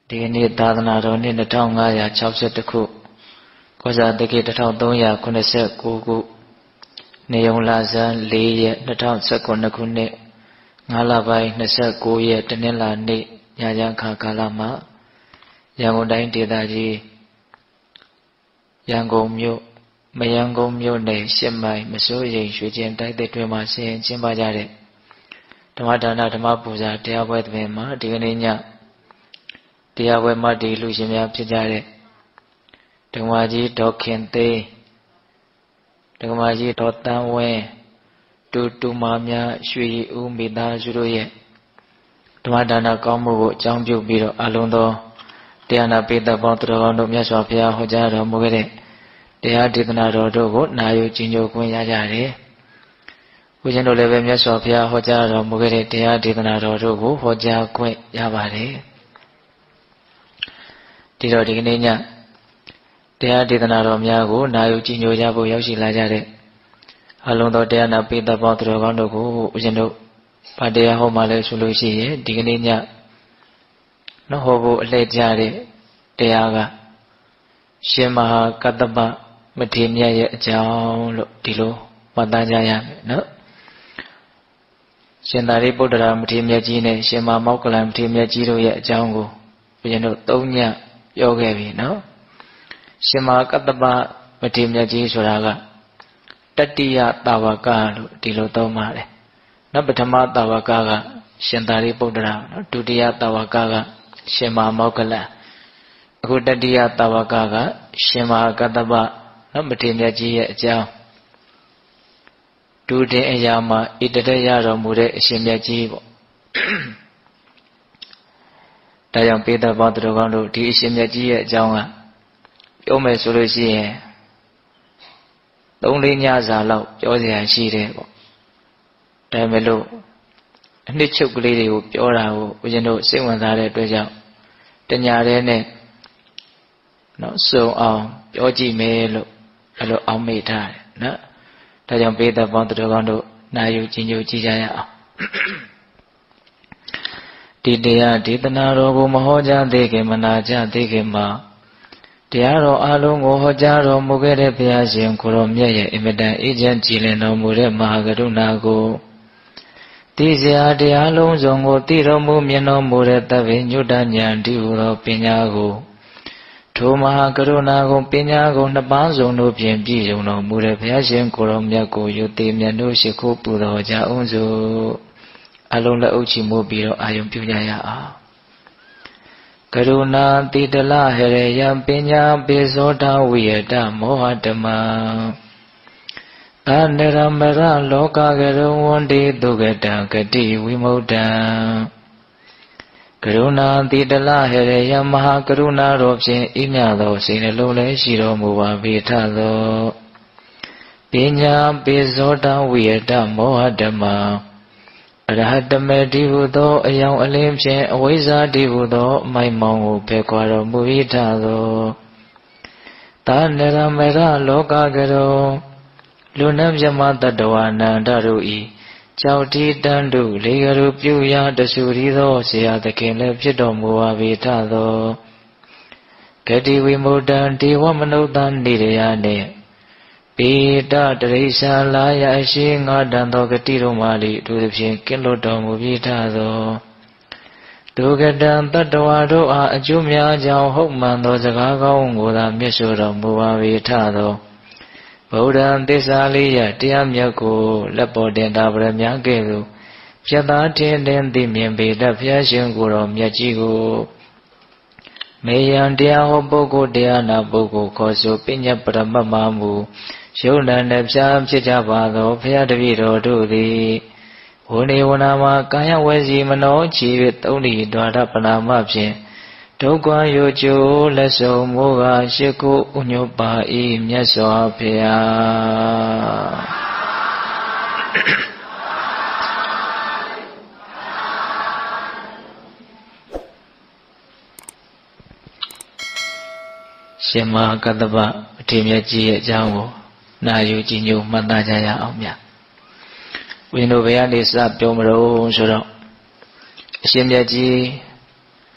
ဒီကနေ့သာသနာတော်နှစ်2560ခုကောဇာတက္ကရာ1389ခုနေုံလဆန်း4ရက်2019ခုနှစ်5လပိုင်း29ရက်တနင်္လာနေ့ညချမ်းခါကာလမှာရန်ကုန်တိုင်းဒေသကြီးရန်ကုန်မြို့မရန်ကုန်မြို့နယ်8မိုင်မစိုးရိမ်ရွှေကျင်တိုက်တဲ့တွင်မှာဆင်ကျင်းပကြတဲ့ဓမ္မဒါနဓမ္မပူဇာတရားပွဲတွင်မှာဒီကနေ့ညတရားပွဲမှာဒီလူရှင်များဖြစ်ကြတဲ့ဓမ္မကြီးဒေါက်ခင်သိန်းဓမ္မကြီးဒေါ်တန်းဝင်းတူမာများရွှေဦးမိသားစုတို့ရဲ့ဓမ္မဒါနကောင်းမှုကိုအကြောင်းပြုပြီးတော့အလုံးသောတရားနာပိဋကပေါင်းသူတော်ကောင်းတို့မြတ်စွာဘုရားဟောကြားတော်မူခဲ့တဲ့တရားဒေသနာတော်တို့ကိုနာယူကြည်ညိုခွင့်ရကြတယ်။ဦးဇင်းတို့လည်းပဲမြတ်စွာဘုရားဟောကြားတော်မူခဲ့တဲ့တရားဒေသနာတော်တို့ကိုဟောကြားခွင့်ရပါတယ်။ဒီတော့ဒီကနေ့ညတရားဒေသနာတော်များကိုနာယူကြည်ညိုကြဖို့ရောက်ရှိလာကြတဲ့အလုံးသောတရားနာပိဋကပေါင်းသူတော်ကောင်းတို့ကိုဦးဇင်းတို့ဗာတရားဟောမှလည်းဆိုလို့ရှိရင်ဒီကနေ့ညနော်ဟောဖို့အလှည့်ကြတဲ့တရားကရှင်မဟာကတ္တပမထေရမြတ်ရဲ့အကြောင်းလို့ဒီလိုမှတ်သားကြရမယ်နော်ရှင်သာရိပုတ္တရာမထေရမြတ်ကြီးနဲ့ရှင်မမောက္ကလံမထေရမြတ်ကြီးတို့ရဲ့အကြောင်းကိုဘုရင်တို့၃ညပြောခဲ့ပြီနော်ရှင်မဟာကတ္တပမထေရမြတ်ကြီးဆိုတာကတတိယတာဝကလို့ဒီလိုသုံးပါတယ်နော်ပထမတာဝကကရှင်သာရိပုတ္တရာနော်ဒုတိယတာဝကကရှင်မမောက္ကလံအခုတတိယတာဝကကရှင်မဟာကတ္တပနော်မထေရမြတ်ကြီးရဲ့အကြောင်းဒုတင်အရာမှာဣတရရတော်မူတဲ့အရှင်မြတ်ကြီးပေါ့ဒါကြောင့်ပိဋကပေါင်းသူတော်ကောင်းတို့ဒီအရှင်မြတ်ကြီးရဲ့အကြောင်းကပြောမယ်ဆိုလို့ရှိရင်3-4ညစာလောက်ပြောစရာရှိတယ်ပေါ့ဒါပေမဲ့လို့အနှစ်ချုပ်ကလေးတွေကိုပြောတာကိုဦးဇင်းတို့စိတ်ဝင်စားတဲ့အတွက်ကြောင့်တညာတည်းနဲ့နော်စုံအောင်ပြောကြည့်မယ်လို့အဲ့လိုအောက်မေ့ထားတယ်နော်ဒါကြောင့်ပိဋကပေါင်းသူတော်ကောင်းတို့နာယူကြည်ညိုကြည့်ကြရအောင်ဒီတရားဒေသနာတော်ကိုမဟောကြားသေးခင်မနာကြသေးခင်မှာတရားတော်အလုံးကိုဟောကြားတော်မူခဲ့တဲ့ဘုရားရှင်ကိုရောမြတ်ရဲ့အင်မတန်အေးချမ်းကြည်လင်တော်မူတဲ့မဟာကရုဏာကိုသိစရာတရားလုံးစုံကိုသိတော်မူမြင်တော်မူတဲ့သဗ္ဗညုတဉာဏ်တည်းဟူသောပညာကိုထိုမဟာကရုဏာကိုပညာကိုနှစ်ပါးစုံတို့ဖြင့်ပြည့်စုံတော်မူတဲ့ဘုရားရှင်ကိုရောမြတ်ကိုယုတိမြတ်တို့ရှိခိုးပူဇော်ကြအောင်စို့အလုံးလက်အုပ်ချီမှုပြီးတော့အာယုံပြုကြရအောင်ကရုဏာတိတလဟရယံပညာပေဇောတဝိယတမောဟဓမ္မအနရမရလောကကရုဝန္တိဒုက္ကတံဂတိဝိမုဒ္ဒံကရုဏာတိတလဟရယံမဟာကရုဏာတော်ဖြင့်ဤမြသောစိတ်နှလုံးလည်းရှိတော်မူပါပေထသောပညာပေဇောတဝိယတမောဟဓမ္မအရဟတမေတိဟုသောအယောင်အလင်းဖြင့်အဝိဇ္ဇာတိဟုသောအမိုက်မောင်ကိုဖယ်ခွာတော်မူ၏ထသောသာနရမရလောကကရောလူနှံမြမတတဝနန္တတို့ဤကြောက်တိတန်တို့လေကရုပြုရာတဆူရီသောဆရာသခင်လည်းဖြစ်တော်မူပါ၏ထသောဂတိဝိမုဒ္ဒံဒေဝမနုဿနေရယနှင့်ပေတတရိစ္ဆာလာယအရှိငါတန်သောဂတိတို့မှလိသူသဖြင့်ကင်းလွတ်တော်မူပြီးထသောဒုက္ကတံတတ္တဝါတို့အားအကျိုးများကြောင်းဟုတ်မှန်သောစကားကောင်းကိုသာမြတ်ဆိုတော်မူပါ၏ထသောဗုဒ္ဓံသစ္စာလေးရတရားမြတ်ကိုလက်ပေါ်တင်တာဗရမ ्या ကဲ့သို့ပြတ်သားထင်သိမြင်ပေတတ်ဘုရားရှင်ကိုယ်တော်မြတ်ကြီးကိုမေယံတရားဟောပုဂ္ဂိုလ်တရားနာပုဂ္ဂိုလ်ခေါ်ဆိုပညတ်ပရမတ်မမူယုံနာနှပြဖြစ်ကြပါသောဘုရားတပည့်တော်တို့သည်ဝိနေဝနာမှာကာယဝစီမနောချီ၍သုံးဤဒွါရပနာမဖြင့်ဒုက္ခယောကျိုးလက်ဆုံမိုးကရှိခိုးဥညွတ်ပါ၏မြတ်စွာဘုရားရှင်မဟာကတ္တပအထေမြတ်ကြီးရဲ့အကြောင်းကိုနာယူကြည်ညိုမှတ်သားကြရအောင်ဗျ။ဝိနုဘယနေစပြောမလို့ဆိုတော့အရှင်မြတ်ကြီးတ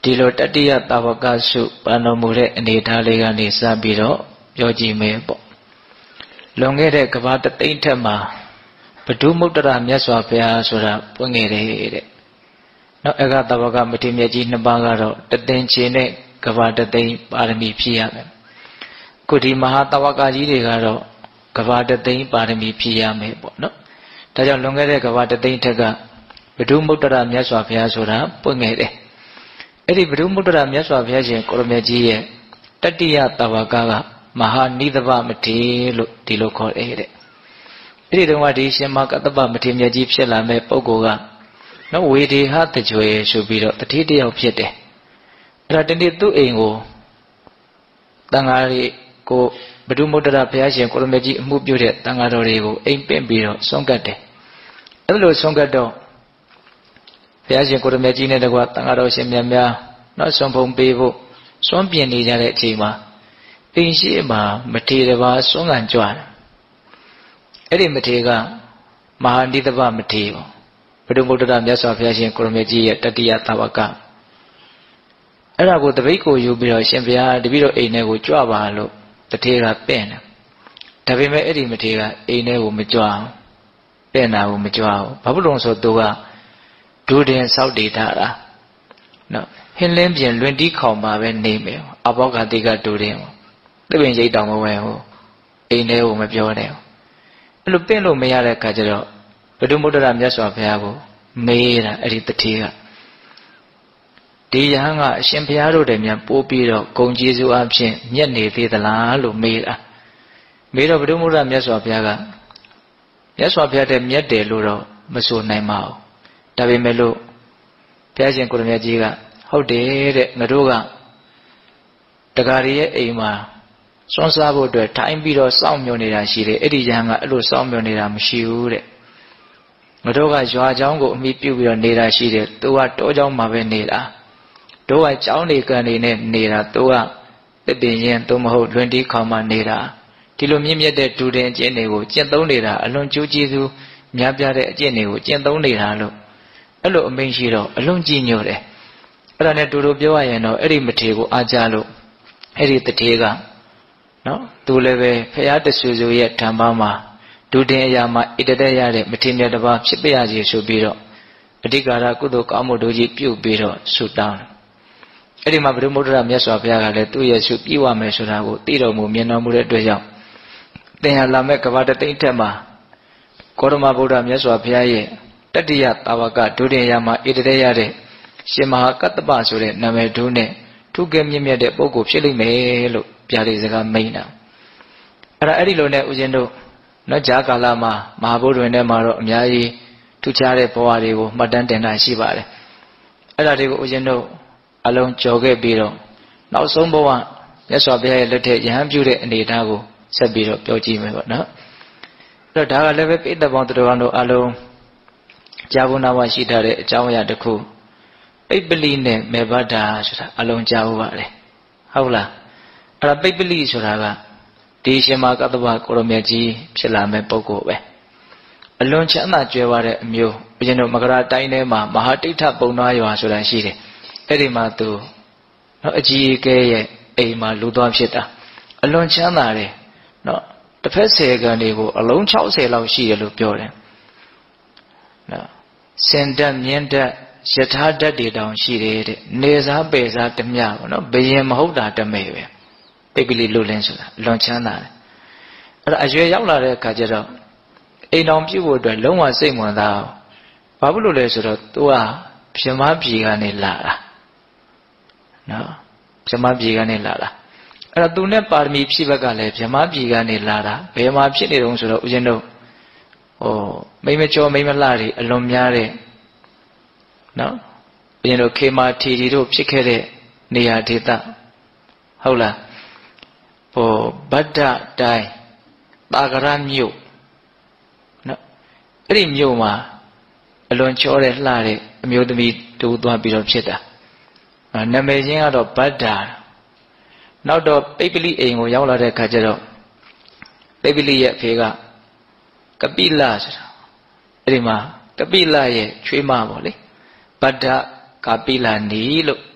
ဒီလိုတတိယတာဝကစုပန်တော်မူတဲ့အနေထားလေးကနေစပြီးတော့ပြောကြည့်မယ်ပေါ့လွန်ခဲ့တဲ့ကဘာတသိန်းထက်မှာဘဒုမုတ္တရမြတ်စွာဘုရားဆိုတာပွင့်ခဲ့တယ်တဲ့နောက်အဂတဝကမထေရမြတ်ကြီးနှစ်ပါးကတော့တသိန်းချင်းနဲ့ကဘာတသိန်းပါရမီဖြည့်ရမယ်ခုဒီမဟာတဝကကြီးတွေကတော့ကဘာတသိန်းပါရမီဖြည့်ရမယ်ပေါ့နော်ဒါကြောင့်လွန်ခဲ့တဲ့ကဘာတသိန်းထက်ကဘဒုမုတ္တရမြတ်စွာဘုရားဆိုတာပွင့်ခဲ့တယ်အဲ့ဒီဘဒုမုတ္တရမြတ်စွာဘုရားရှင်ကိုရမေကြီးရဲ့တတိယတဝကမဟာနိဒဗမထေလို့ဒီလိုခေါ်တဲ့အဲ့ဒီတုန်းကဒီရှင်မကတ္တပမထေမြတ်ကြီးဖြစ်လာမဲ့ပုဂ္ဂိုလ်ကနော်ဝေဒေဟတကြွယ်ဆိုပြီးတော့တတိတယောက်ဖြစ်တယ်အဲ့ဒါတနေ့သူ့အိမ်ကိုတန်ဃာတွေကိုဘဒုမုတ္တရဘုရားရှင်ကိုရမေကြီးအမှုပြုတဲ့တန်ဃာတော်တွေကိုအိမ်ပင့်ပြီးတော့ဆုံးကတ်တယ်အဲ့လိုဆုံးကတ်တော့ဘုရားရှင်ကိုရမေကြီးနဲ့တကွာတန်ဃာတော်ရှင်များများနောက်ဆုံးဖုံပေးဖို့စွန့်ပြင်နေကြတဲ့အချိန်မှာအိမ်ရှိမှာမထေရပါစွန့်ကန်ကြွတယ်အဲ့ဒီမထေရကမဟာနိဒဗမထေပေါ့ဘဒုမုတ္တရမြတ်စွာဘုရားရှင်ကိုရမေကြီးရဲ့တတိယတာဝကအဲ့ဒါကိုတပိတ်ကိုယူပြီးတော့ရှင်ဘုရားတပိတော့အိမ်ထဲကိုကြွပါလို့တထေရကပင့်တယ်ဒါပေမဲ့အဲ့ဒီမထေရကအိမ်ထဲကိုမကြွအောင်ပင့်တာကိုမကြွအောင်ဘာဖြစ်လို့ဆိုသူကဒုတင်ဆောက်တည်ထားတာနော်ဟင်းလင်းပြင်လွင်တီးခေါင်မှာပဲနေမယ်အဘောဂတိကဒုတင်သစ်ပင်ရိတ်တောင်မဝဲဟိုအိမ်ထဲကိုမပြောနဲ့အဲ့လိုပင့်လို့မရတဲ့အခါကျတော့ဘဒုမုတ္တရမြတ်စွာဘုရားကိုမေးတာအဲ့ဒီတထေရကဒီယဟန်ကအရှင်ဘုရားတို့တည်းမြန်ပိုးပြီးတော့ဂုံကျေးဇူးအဖြစ်မြတ်နေသေးသလားလို့မေးတာမေးတော့ဘဒုမုတ္တရမြတ်စွာဘုရားကမြတ်စွာဘုရားတည်းမြတ်တယ်လို့တော့မဆိုနိုင်ပါဘူးဒါပေမဲ့လို့ဘုရားရှင်ကိုရမေကြီးကဟုတ်တယ်တဲ့ငါတို့ကတက္ကရာရဲ့အိမ်မှာစွန့်စားဖို့အတွက်ထိုင်ပြီးတော့စောင့်မျှော်နေတာရှိတယ်အဲ့ဒီယဟန်ကအဲ့လိုစောင့်မျှော်နေတာမရှိဘူးတဲ့ငါတို့ကရွာเจ้าကိုအမိပြုပြီးတော့နေတာရှိတယ်သူကတောเจ้าမှာပဲနေတာတို့ကเจ้าနေကန်နေနဲ့နေတာသူကတပင်ရင်သူမဟုတ်လွင်တီးခေါင်မှနေတာဒီလိုမြင့်မြတ်တဲ့ဒူတင်အကျင့်တွေကိုကျင့်သုံးနေတာအလွန်ကျိုးကျေးဇူးများပြားတဲ့အကျင့်တွေကိုကျင့်သုံးနေတာလို့အဲ့လိုအမိန့်ရှိတော့အလွန်ကြီးညို့တယ်အဲ့ဒါနဲ့တူတူပြောရရင်တော့အဲ့ဒီမထေကိုအားကြလို့အဲ့ဒီတထေကနော်သူလည်းပဲဖရာတဆူဆူရဲ့ဓမ္မမှာဒုတင်အရာမှာဣတတဲ့ရတဲ့မထေမြတ်တစ်ပါးဖြစ်ပြရစီဆိုပြီးတော့အဓိကာရကုသိုလ်ကောင်းမှုတို့ကြီးပြုတ်ပြီးတော့ဆုတောင်းအဲ့ဒီမှာဘုဒ္ဓမုဒ္ဒရာမြတ်စွာဘုရားကလည်းသူ့ရဲ့ဆုပြည့်ဝမယ်ဆိုတာကိုသိတော်မူမြင်တော်မူတဲ့အတွက်ကြောင့်သင်ဟာလာမဲ့ကဘာတသိန်းထက်မှာကောရမဗုဒ္ဓမြတ်စွာဘုရားရဲ့တတိယတာဝကဒုတင်အရာမှာဣတတဲ့ရတဲ့ရှင်မဟာကတ္တပဆိုတဲ့နာမည်ဒုနဲ့ထုကဲမြင့်မြတ်တဲ့ပုဂ္ဂိုလ်ဖြစ်လိမ့်မယ်လို့ပြတဲ့စကားမိန့်တာအဲ့ဒီလိုနဲ့ဦးဇင်းတို့နော်ဂျာကာလမှာမဟာဗုဒ္ဓဝင်ထဲမှာတော့အများကြီးထူးခြားတဲ့ဘဝတွေကိုမှတ်တမ်းတင်တာရှိပါတယ်အဲ့ဒါတွေကိုဦးဇင်းတို့အလုံးကြော်ခဲ့ပြီးတော့နောက်ဆုံးဘဝမြတ်စွာဘုရားရဲ့လက်ထက်ယဟန်ပြုတဲ့အနေအထားကိုဆက်ပြီးတော့ပြောကြည့်မယ်ပေါ့နော်အဲ့တော့ဒါကလည်းပဲပိဋကပေါင်းတော်တို့အလုံးကြာဘုနာဝရှိထားတဲ့အကြောင်းအရာတစ်ခုပိပလိနဲ့မေဘဒ္ဒါဆိုတာအလုံးကြာဟုတ်ပါတယ်ဟုတ်လားအဲ့ဒါပိပလိဆိုတာကဒီရှင်မကတ္တဗကိုရမေကြီးဖြစ်လာမဲ့ပုဂ္ဂိုလ်ပဲအလွန်ချမ်းသာကြွယ်ဝတဲ့အမျိုးဘုရင်တို့မကရာတိုင်းထဲမှာမဟာတိဋ္ဌပုံနာရွာဆိုတာရှိတယ်အဲ့ဒီမှာသူနော်အကြီးအကဲရဲ့အိမ်မှာလူသွားဖြစ်တာအလွန်ချမ်းသာတယ်နော်တစ်ဖက်10ကန်တွေကိုအလုံး60လောက်ရှိတယ်လို့ပြောတယ်နော်စင်တက်မြင့်တက်ယထာဓာတ်တွေတောင်ရှိတယ်တဲ့နေစားပေစားတမျှပေါ့နော်ဘယင်မဟုတ်တာတမဲပဲပိပလိလူလင်းဆိုတာလွန်ချမ်းသာတယ်အဲ့ဒါအရွယ်ရောက်လာတဲ့အခါကျတော့အိမ်တော်ပြုတ်ဖို့အတွက်လုံးဝစိတ်ဝင်စားဘာဖြစ်လို့လဲဆိုတော့သူကဗြဟ္မပြည်ကနေလာတာနော်ဗြဟ္မပြည်ကနေလာတာအဲ့တော့သူနဲ့ပါရမီဖြည့်ဘက်ကလည်းဗြဟ္မပြည်ကနေလာတာဘယ်မှာဖြစ်နေတုံးဆိုတော့ဦးဇင်းတို့မိမကျော်မိမလှတွေအလွန်များတဲ့နော်ဦးဇင်းတို့ခေမာထီတီတို့ဖြစ်ခဲ့တဲ့နေရာဒေသဟုတ်လားဗဒ္ဒတိုင်းတာဂရမြို့နော်အဲ့ဒီမြို့မှာအလွန်ချောတဲ့လှတဲ့အမျိုးသမီးတူသွားပြီးတော့ဖြစ်တာနာမည်ချင်းကတော့ဗဒ္ဒနောက်တော့ပိပလိအိမ်ကိုရောက်လာတဲ့အခါကျတော့ပိပလိရဲ့အဖေကကပိလဆိုတာအဲ့ဒီမှာကပိလရဲ့ချွေးမပေါ့လေဗဒ္ဒကပိလနီလို့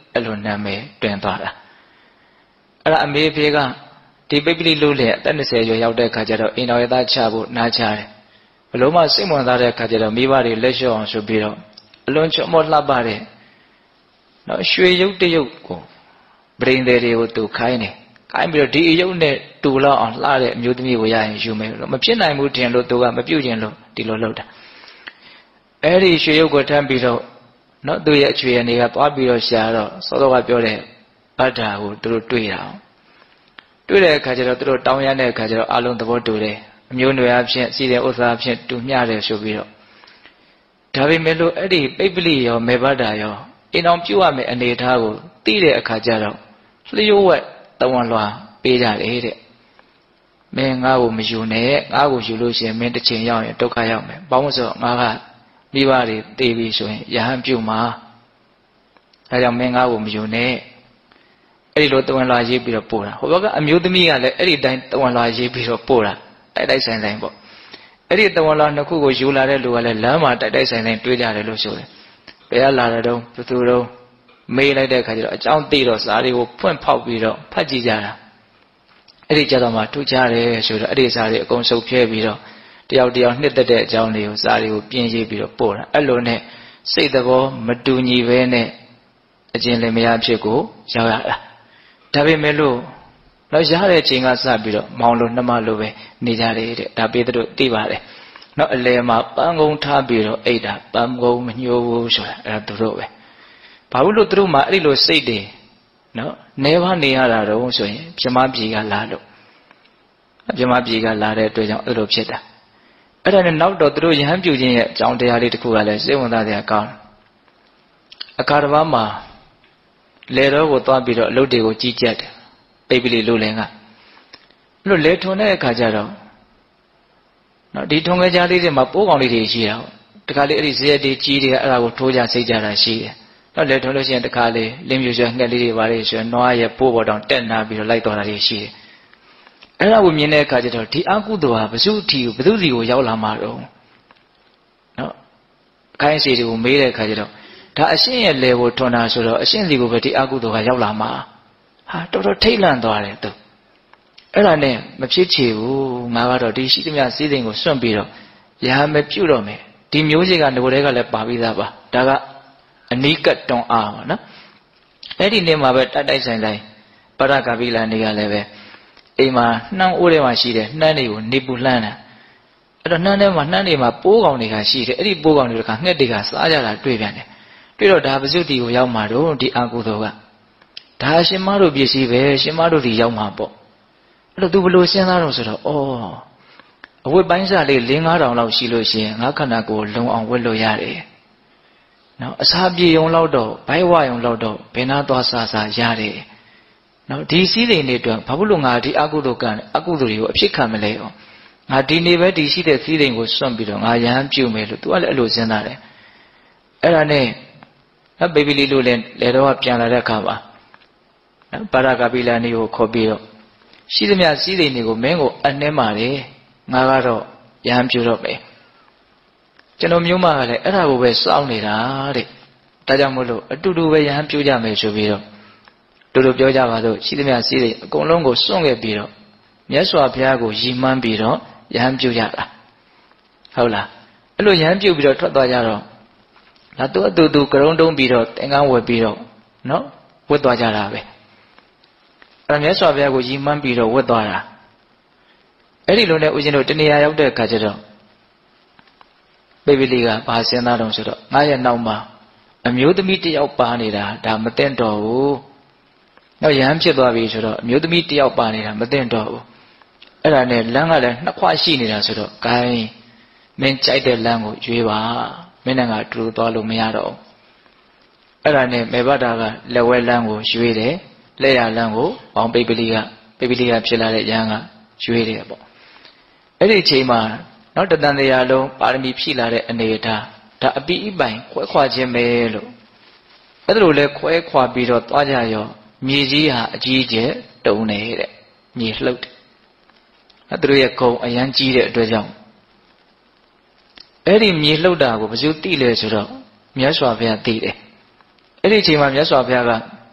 အဲ့လိုနာမည်တွင်သွားတာအဲ့ဒါအမေဖေကဒီပိပိလိလို့လေအသက်20ကျော်ရောက်တဲ့အခါကျတော့အိမ်တော်ရသားချဖို့နားချတယ်ဘလို့မှစိတ်ဝင်စားတဲ့အခါကျတော့မိဘတွေလက်လျှော့အောင်ဆိုပြီးတော့အလွန်ချောမောလှပတဲ့နော်ရွှေရုပ်တရုပ်ကိုပရိန်တွေကိုသူခိုင်းတယ်ခိုင်းပြီးတော့ဒီအယုတ်နဲ့တူလောက်အောင်လှတဲ့အမျိုးသမီးကိုရရင်ယူမယ်လို့မဖြစ်နိုင်ဘူးတင်လို့သူကမပြုတ်ကျင်လို့ဒီလိုလုပ်တာအဲ့ဒီရွှေရုပ်ကိုထမ်းပြီးတော့နော်သူရဲ့အချွေအနေကသွားပြီးတော့ရှာတော့စောစောကပြောတဲ့ဗဒ္ဓါကိုသူတို့တွေ့တာတွေ့တဲ့အခါကျတော့သူတို့တောင်းရတဲ့အခါကျတော့အလုံးသဘောတူတယ်အမျိုးနွယ်အဖြစ်စီတဲ့ဥစ္စာအဖြစ်တူမျှတယ်ဆိုပြီးတော့ဒါပေမဲ့လို့အဲ့ဒီပိပ္ပလိရောမေဘဒ္ဓါရောအိမ်အောင်ပြုတ်ရမယ်အနေထားကိုသိတဲ့အခါကျတော့လျှို့ဝှက်တဝန်လွှာပေးကြတယ်တဲ့မင်းငါ့ကိုမယူနဲ့ငါ့ကိုယူလို့ရှိရင်မင်းတစ်ချိန်ရောက်ရင်ဒုက္ခရောက်မယ်ဘာလို့ဆိုတော့ငါကမိဘတွေတည်ပြီဆိုရင်ယဟန်ပြုတ်မှာအဲကြောင့်မင်းငါ့ကိုမယူနဲ့အဲ့ဒီလိုတဝန်လွှာရေးပြီးတော့ပို့တာဟိုဘက်ကအမျိုးသမီးကလည်းအဲ့ဒီတိုင်းတဝန်လွှာရေးပြီးတော့ပို့တာတိုက်ဆိုင်ဆိုင်ပေါ့အဲ့ဒီတဝန်လွှာနှစ်ခုကိုယူလာတဲ့လူကလည်းလမ်းမှာတိုက်ဆိုင်ဆိုင်တွေ့ကြတယ်လို့ဆိုတယ်ဘယ်ကလာတဲ့တုန်းဘယ်သူတုန်းမေးလိုက်တဲ့အခါကျတော့အကြောင်းသိတော့စာတွေကိုဖွင့်ဖောက်ပြီးတော့ဖတ်ကြည့်ကြတာအဲ့ဒီကြတော့မှထူးခြားတယ်ဆိုတော့အဲ့ဒီစာတွေအကုန်စုပ်ဖြဲပြီးတော့တယောက်တယောက်နှစ်သက်တဲ့အကြောင်းတွေကိုစာတွေကိုပြင်ရေးပြီးတော့ပို့တာအဲ့လိုနဲ့စိတ်သဘောမတူညီပဲနဲ့အကျဉ်းလင်မယားဖြစ်ကိုရောက်ရတာဒါပေမဲ့လို့တော့ရတဲ့ချိန်ကစပြီးတော့မောင်လိုနှမလိုပဲနေကြတယ်တဲ့ဒါပေတို့သိပါတယ်နော်အလယ်မှာပန်းကုန်းထားပြီးတော့အိတ်တာပန်းကုန်းမညှိုးဘူးဆိုတာအဲ့ဒါသူတို့ပဲဘာလို့သူတို့မှအဲ့ဒီလိုစိတ်တွေနော်နေပါနေရတာတော့ဆိုရင်ပြမပြေကလာလို့ပြမပြေကလာတဲ့အတွက်ကြောင့်အဲ့လိုဖြစ်တာအဲ့ဒါနဲ့နောက်တော့သူတို့ယဟန်ပြုခြင်းရဲ့အကြောင်းတရားလေးတစ်ခုကလည်းစိတ်ဝင်စားစရာကောင်းအခါတစ်ပါးမှာလေတော်ကိုသွားပြီးတော့အလုပ်တွေကိုကြီးကြပ်တယ်ပိပ္ပလိလူလင်ကအဲ့လိုလေထွန်တဲ့အခါကျတော့နော်ဒီထွန်ခဲကြားလေးတွေမှာပိုးကောင်လေးတွေရှိတာတခါလေးအဲ့ဒီဇရက်တွေကြီးတွေကအဲ့ဒါကိုထိုးကြစိတ်ကြတာရှိတယ်တော့လေထွန်လို့ရှိရင်တခါလေးလင်းမြူဆွဲငှက်လေးတွေပါလေဆိုရင်နွားရဲ့ပိုးပေါ်တောင်တက်နာပြီးတော့လိုက်တော်တာတွေရှိတယ်အဲ့ဒါကိုမြင်တဲ့အခါကျတော့ဒီအကုသိုလ်ဟာဘု து ထီကိုဘု து စီကိုရောက်လာမှာတော့နော်အခိုင်းအစီတွေကိုမေးတဲ့အခါကျတော့ဒါအရှင်းရဲ့လေကိုထွန်တာဆိုတော့အရှင်းစီကိုပဲဒီအကုသိုလ်ကရောက်လာမှာဟာတော်တော်ထိတ်လန့်သွားတယ်သူအဲ့ဒါနဲ့မဖြစ်ချေဘူးငါကတော့ဒီရှိသမျှစည်းစိမ်ကိုစွန့်ပြီးတော့ရဟမပြုတ်တော့မယ်ဒီမျိုးစေ့ကငိုတဲ့ကလည်းပါပြီးသားပါဒါကအနိကတွန်အားပါနော်အဲ့ဒီနေ့မှာပဲတိုက်ဆိုင်ဆိုင်ပရကပိလနေကလည်းပဲအိမ်မှာနှမ်းအိုးထဲမှာရှိတယ်နှမ်းတွေကိုနေပူလှမ်းတာအဲ့တော့နှမ်းထဲမှာနှမ်းတွေမှာပိုးကောင်တွေကရှိတယ်အဲ့ဒီပိုးကောင်တွေကငှက်တွေကစားကြတာတွေ့ပြန်တယ်တွေ့တော့ဒါပစုတိကိုရောက်မှာတော့ဒီအာကုသိုလ်ကဒါရှင်မတို့ပစ္စည်းပဲရှင်မတို့ဒီရောက်မှာပေါ့အဲ့တော့သူဘယ်လိုစဉ်းစားတော့ဆိုတော့အဝတ်ပိုင်းစားလေး4-5 တောင်လောက်ရှိလို့ရှိရင်ငါခန္ဓာကိုယ်လုံအောင်ဝတ်လို့ရတယ်နော်အစာပြေုံလောက်တော့ဘိုက်ဝယုံလောက်တော့ဘယ်နာသွားစားရတယ်နော်ဒီစည်းစိမ်တွေအတွက်ဘာလို့ငါဒီအကုသိုလ်ကအကုသိုလ်တွေကိုအဖြစ်ခံမလဲအောင်ငါဒီနေ့ပဲဒီရှိတဲ့စည်းစိမ်ကိုစွန့်ပြီးတော့ငါယဟန်ပြုမယ်လို့သူကလည်းအဲ့လိုစဉ်းစားတယ်အဲ့ဒါနဲ့ပိပိလိလို့လည်းလေတော့ပြန်လာတဲ့အခါမှာနော်ပါရကပိလနေကိုခေါ်ပြီးတော့ရှိသမျှစည်းစိမ်တွေကိုမင်းကိုအနှဲပါတယ်ငါကတော့ယဟန်ပြုတော့မယ်ကျွန်တော်မျိုးမကလည်းအဲ့ဒါကိုပဲစောင့်နေတာတဲ့ဒါကြောင့်မို့လို့အတူတူပဲယဟန်ပြုကြမယ်ဆိုပြီးတော့တူတူပြောကြပါလို့ရှိသမျှစည်းစိမ်အကုန်လုံးကိုစွန့်ခဲ့ပြီးတော့မြတ်စွာဘုရားကိုရည်မှန်းပြီးတော့ယဟန်ပြုကြတာဟုတ်လားအဲ့လိုယဟန်ပြုပြီးတော့ထွက်သွားကြတော့ဒါသူအတူတူကရုံးတုံးပြီးတော့သင်္ကန်းဝယ်ပြီးတော့နော်ဝတ်သွားကြတာပဲအဲ့ဒါမြတ်စွာဘုရားကိုရည်မှန်းပြီးတော့ဝတ်သွားတာအဲ့ဒီလိုနဲ့ဦးဇင်းတို့တဏှာရောက်တဲ့အခါကျတော့ပိပိလိကဘာစဉ်းစားတော့ဆိုတော့ငါရဲ့နောက်မှာအမျိုးသမီးတစ်ယောက်ပါနေတာဒါမသိတော့ဘူးနောက်ယဟန်ဖြစ်သွားပြီဆိုတော့အမျိုးသမီးတစ်ယောက်ပါနေတာမသိတော့ဘူးအဲ့ဒါနဲ့လမ်းကလည်းနှစ်ခွရှိနေတာဆိုတော့ gain မင်းကြိုက်တဲ့လမ်းကိုရွေးပါမင်းနဲ့ငါတူသွားလို့မရတော့အဲ့ဒါနဲ့မေဘတာကလက်ဝဲလမ်းကိုရွေးတယ်လက်ရလမ်းကိုဘောင်ပိပိလိကဖြစ်လာတဲ့ယဟန်ကရွေးတယ်ပေါ့အဲ့ဒီအချိန်မှာနောက်တန်တရားလုံးပါရမီဖြည့်လာတဲ့အနေအထားဒါအပိအပိုင်ခွဲခွာခြင်းပဲလို့အဲ့ဒါလိုလဲခွဲခွာပြီးတော့သွားကြရောမြေကြီးဟာအကြီးကျယ်တုံနေတဲ့မြေလှုပ်တယ်အဲ့တို့ရဲ့ဂုံအရန်ကြီးတဲ့အတွက်ကြောင့်အဲ့ဒီမြေလှုပ်တာကိုဘယ်သူသိလဲဆိုတော့မြတ်စွာဘုရားသိတယ်အဲ့ဒီအချိန်မှာမြတ်စွာဘုရားက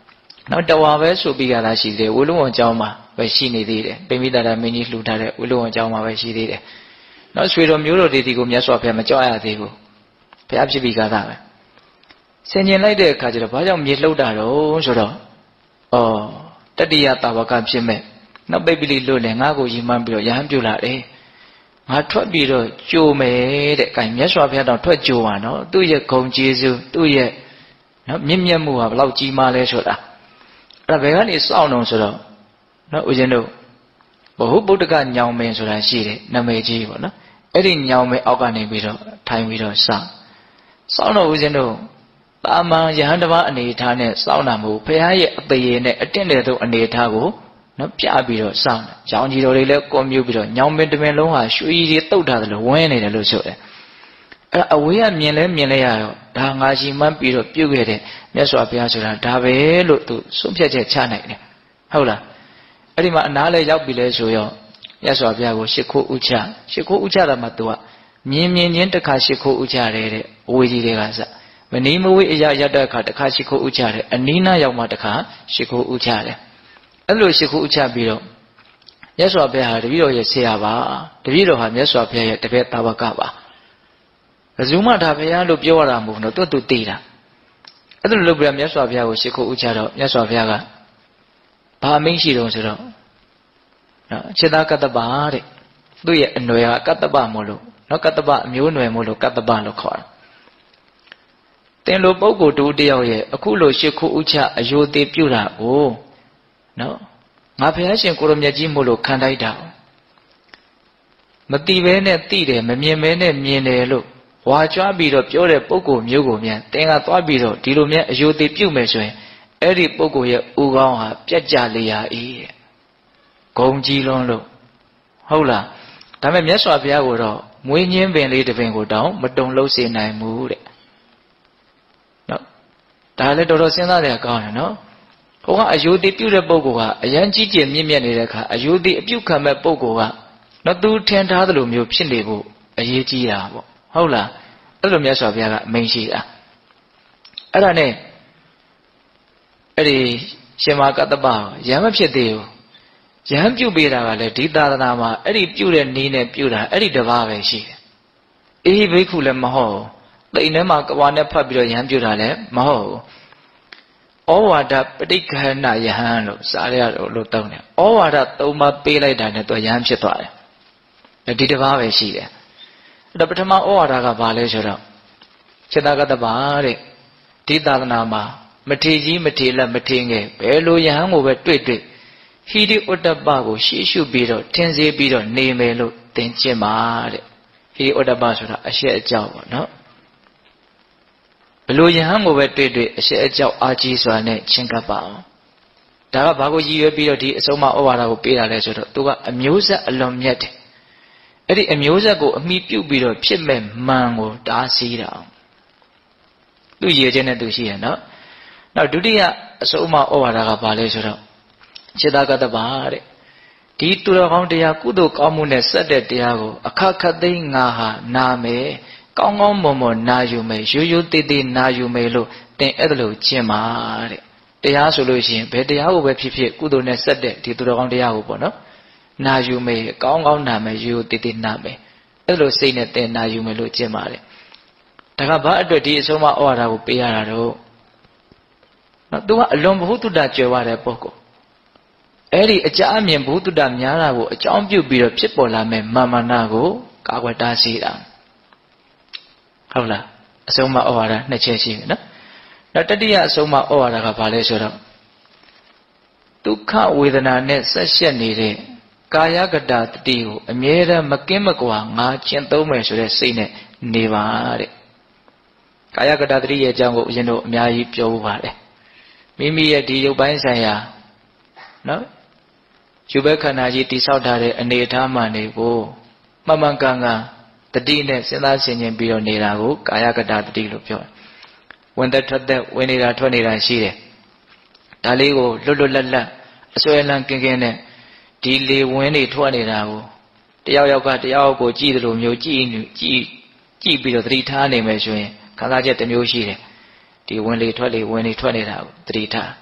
နောက်တဝါပဲဆိုပြီးရတာရှိသေးတယ်ဝိလုံဝန်ကျောင်းမှာပဲရှိနေသေးတယ်ပိမိတာမင်းကြီးလှူထားတဲ့ဝိလုံဝန်ကျောင်းမှာပဲရှိသေးတယ်နောက်ဆွေတော်မျိုးတော်တွေဒီကိုမြတ်စွာဘုရားမကြောက်ရသေးဘူးဘုရားဖြစ်ပြီးကားတာပဲဆင်ញင်လိုက်တဲ့အခါကျတော့ဘာကြောင့်မြေလှုပ်တာတော့ဆိုတော့တတိယတာဝကဖြစ်မဲ့နောက်ပိပိလိလွတ်လေငါ့ကိုယဉ်မှန်းပြီးတော့ရဟန်းပြုလာတယ်ငါထွက်ပြီးတော့ကြိုမယ်တဲ့အဲမြတ်စွာဘုရားတော့ထွက်ကြိုပါနော်သူ့ရဲ့ဂုဏ်ကျေးဇူးသူ့ရဲ့နော်မြင့်မြတ်မှုဟာဘလောက်ကြီးမားလဲဆိုတာအဲ့ဒါဘယ်ကနေစောင့်တော့ဆိုတော့နော်ဦးဇင်းတို့ဘဟုဗုဒ္ဓကညောင်မင်းဆိုတာရှိတယ်နာမည်ကြီးပေါ့နော်အဲ့ဒီညောင်မင်းအောက်ကနေပြီးတော့ထိုင်ပြီးတော့စောင့်တော့ဦးဇင်းတို့တာမန်ယဟန်တစ်ပါးအနေထားနဲ့စောင့်တာမဟုတ်ဘုရားရဲ့အသေးနဲ့အတင့်တဲ့သို့အနေထားကိုနော်ပြပြီးတော့စောင့်တယ်။ရောင်ကြီးတော်တွေလည်းကွန်မြူပြီးတော့ညောင်ပင်တမင်လုံးဟာရွှေကြီးတွေတုတ်ထားတယ်လို့ဝင်းနေတယ်လို့ဆိုတယ်။အဲ့အဝေးကမြင်လဲရတော့ဒါငါရှိမှန်းပြီးတော့ပြုတ်ခဲ့တဲ့မြတ်စွာဘုရားဆိုတာဒါပဲလို့သူဆုံးဖြတ်ချက်ချနိုင်တယ်။ဟုတ်လား။အဲ့ဒီမှာအနားလဲရောက်ပြီလဲဆိုရောမြတ်စွာဘုရားကိုရှ िख ိုးဥချတာမှသူကမြင်ချင်းတစ်ခါရှ िख ိုးဥချတယ်တဲ့အဝေးကြီးတွေကစမနီးမဝေးအရာရတဲ့အခါတစ်ခါရှ िख ိုးဥချတယ်အနီးနားရောက်မှတစ်ခါရှ िख ိုးဥချတယ်အဲ့လိုရှ िख ိုးဥချပြီးတော့မြတ်စွာဘုရားဟာတပည့်တော်ရဲ့ဆရာပါတပည့်တော်ဟာမြတ်စွာဘုရားရဲ့တပည့်တာဝကပါဘယ်သူမှဒါဘုရားလို့ပြောရတာမဟုတ်ဘူးသူသိတာအဲ့လိုလုပ်ပြီးမြတ်စွာဘုရားကိုရှ िख ိုးဥချတော့မြတ်စွာဘုရားကဘာအမိန့်ရှိတုံးဆိုတော့နော်ခြေသားကတ္တပတဲ့သူ့ရဲ့အနွယ်ကကတ္တပမို့လို့နော်ကတ္တပအမျိုးအနွယ်မို့လို့ကတ္တပလို့ခေါ်တာတင်လိုပုဂ္ဂိုလ်တူတယောက်ရဲ့အခုလိုရှ िख ိုးဥချအယိုသေးပြုတာကိုနော်ငါဘုရားရှင်ကိုရမြတ်ကြီးမို့လို့ခံတိုက်တာမတိပဲနဲ့တိတယ်မမြင်ပဲနဲ့မြင်တယ်လို့ဝါကြွားပြီးတော့ပြောတဲ့ပုဂ္ဂိုလ်မျိုးကိုမြန်တင်ကသွားပြီးတော့ဒီလိုမြန်အယိုသေးပြုမယ်ဆိုရင်အဲ့ဒီပုဂ္ဂိုလ်ရဲ့ဥကောင်းဟာပြက်ကြလေရာဤတဲ့ဂုံကြီးလွန်းလို့ဟုတ်လားဒါပေမဲ့မြတ်စွာဘုရားကိုတော့မွေးညင်းပင်လေးတစ်ပင်ကိုတောင်မတုံလှုပ်စေနိုင်ဘူးတဲ့နော်ဒါလည်းတော်တော်စဉ်းစားရကောင်းတယ်နော်ဟိုကအယုတိပြုတဲ့ပုဂ္ဂိုလ်ကအရန်ကြီးကျယ်မြင့်မြတ်နေတဲ့အခါအယုတိအပြုခံမဲ့ပုဂ္ဂိုလ်ကနော်သူထင်ထားသလိုမျိုးဖြစ်နေဖို့အရေးကြီးတာပေါ့ဟုတ်လားအဲ့လိုမြတ်စွာဘုရားကအမိန့်ရှိတာအဲ့ဒါနဲ့အဲ့ဒီရှင်မကတ္တပရဟန်းမဖြစ်သေးဘူးရဟန်းပြုပေးတာကလည်းဒီသာသနာမှာအဲ့ဒီပြုတဲ့နည်းနဲ့ပြုတာအဲ့ဒီတစ်ပါးပဲရှိတယ်အေဟိဘိက္ခုလည်းမဟုတ်တိမ်ထဲမှာကဝါနဲ့ဖတ်ပြီးတော့ရဟန်းပြုတာလည်းမဟုတ်ဩဝါဒပဋိက္ခဏယဟန်လို့စာရလို့တောင်းတယ်ဩဝါဒ၃ပါးပေးလိုက်တာနဲ့သူယဟန်ဖြစ်သွားတယ်ဒီတစ်ပါးပဲရှိတယ်အဲ့တော့ပထမဩဝါဒကဘာလဲဆိုတော့စေတကတ္တပါတဲ့ဒီသာသနာမှာမထေကြီးမထေလက်မထေငယ်ဘယ်လိုယဟန်ကိုပဲတွေ့ဟိရိဥတ္တပကိုရှေ့ရှုပြီးတော့ထင်စေပြီးတော့နေမယ်လို့သင်ကျင့်ပါတဲ့ဟိရိဥတ္တပဆိုတာအရှက်အကြောက်ပေါ့နော်ဘလို့ယဟန်ကိုပဲတွေ့အရှက်အကြောက်အာကြီးစွာနဲ့ချင်းကပ်ပါအောင်ဒါကဘာကိုရည်ရွယ်ပြီးတော့ဒီအဆုံးအမဩဝါဒကိုပေးတာလဲဆိုတော့သူကအမျိုးဆက်အလွန်မြတ်တယ်အဲ့ဒီအမျိုးဆက်ကိုအမိပြုပြီးတော့ဖြစ်မဲ့မှန်ကိုတားဆီးတာအောင်သူရည်ခြင်းနဲ့သူရှိရနော်နောက်ဒုတိယအဆုံးအမဩဝါဒကဘာလဲဆိုတော့စေတကတ္တပါတဲ့ဒီသူတော်ကောင်းတရားကုသိုလ်ကောင်းမှုနဲ့ဆက်တဲ့တရားကိုအခက်ခတ်သိငါဟာနာမယ်ကောင်းကောင်းမွန်မွန်နာယူမယ်ရိုးရိုးသေးသေးနာယူမယ်လို့သင်အဲ့ဒါလို့ကျင့်ပါတဲ့တရားဆိုလို့ရှိရင်ဘယ်တရားကိုပဲဖြစ်ဖြစ်ကုသိုလ်နဲ့ဆက်တဲ့ဒီသူတော်ကောင်းတရားကိုပေါ့နော်နာယူမယ်ကောင်းကောင်းနာမယ်ရိုးရိုးသေးသေးနာမယ်အဲ့လိုစိတ်နဲ့သင်နာယူမယ်လို့ကျင့်ပါတယ်ဒါကဘာအတွက်ဒီအဆုံးမဩဝါဒကိုပေးရတာတော့နော်သူကအလွန်ဘုသူတ္တကြွယ်ဝတဲ့ပုဂ္ဂိုလ်အဲ့ဒီအကြအမြင်ဘုသူတ္တများတာကိုအကြောင်းပြုပြီးတော့ဖြစ်ပေါ်လာမဲ့မာမနာကိုကာကွယ်တားဆီးတာဟုတ်လားအဆုံးမဩဝါဒနှစ်ချက်ရှိတယ်နော်နောက်တတိယအဆုံးမဩဝါဒကဘာလဲဆိုတော့ဒုက္ခဝေဒနာနဲ့ဆက်ရှက်နေတဲ့ကာယကတတတိကိုအမြဲတမ်းမကင်းမကွာငါကျင့်သုံးမယ်ဆိုတဲ့စိတ်နဲ့နေပါတဲ့ကာယကတတတိရဲ့အကြောင်းကိုဦးဇင်းတို့အများကြီးပြောဖို့ပါတယ်မိမိရဲ့ဒီရုပ်ပိုင်းဆိုင်ရာနော်ယူဘက်ခန္ဓာကြီးတိဆောက်ထားတဲ့အနေအထားမှန်တွေကိုမှန်မှန်ကန်ကန်တတိနဲ့စဉ်းစားဆင်ခြင်ပြီးတော့နေတာကိုကာယကတတတိလို့ပြောတယ်ဝင်သက်ထွက်သက်ဝင်နေတာထွက်နေတာရှိတယ်ဒါလေးကိုလွတ်လွတ်လပ်လပ်အစွဲလန်းကင်းကင်းနဲ့ဒီလေဝင်တွေထွက်နေတာကိုတယောက်ယောက်ကတယောက်ကိုကြည့်တယ်လို့မျိုးကြည့်ပြီးတော့သတိထားနေမယ်ဆိုရင်ခံစားချက်တစ်မျိုးရှိတယ်ဒီဝင်လေထွက်လေဝင်နေထွက်နေတာကိုသတိထား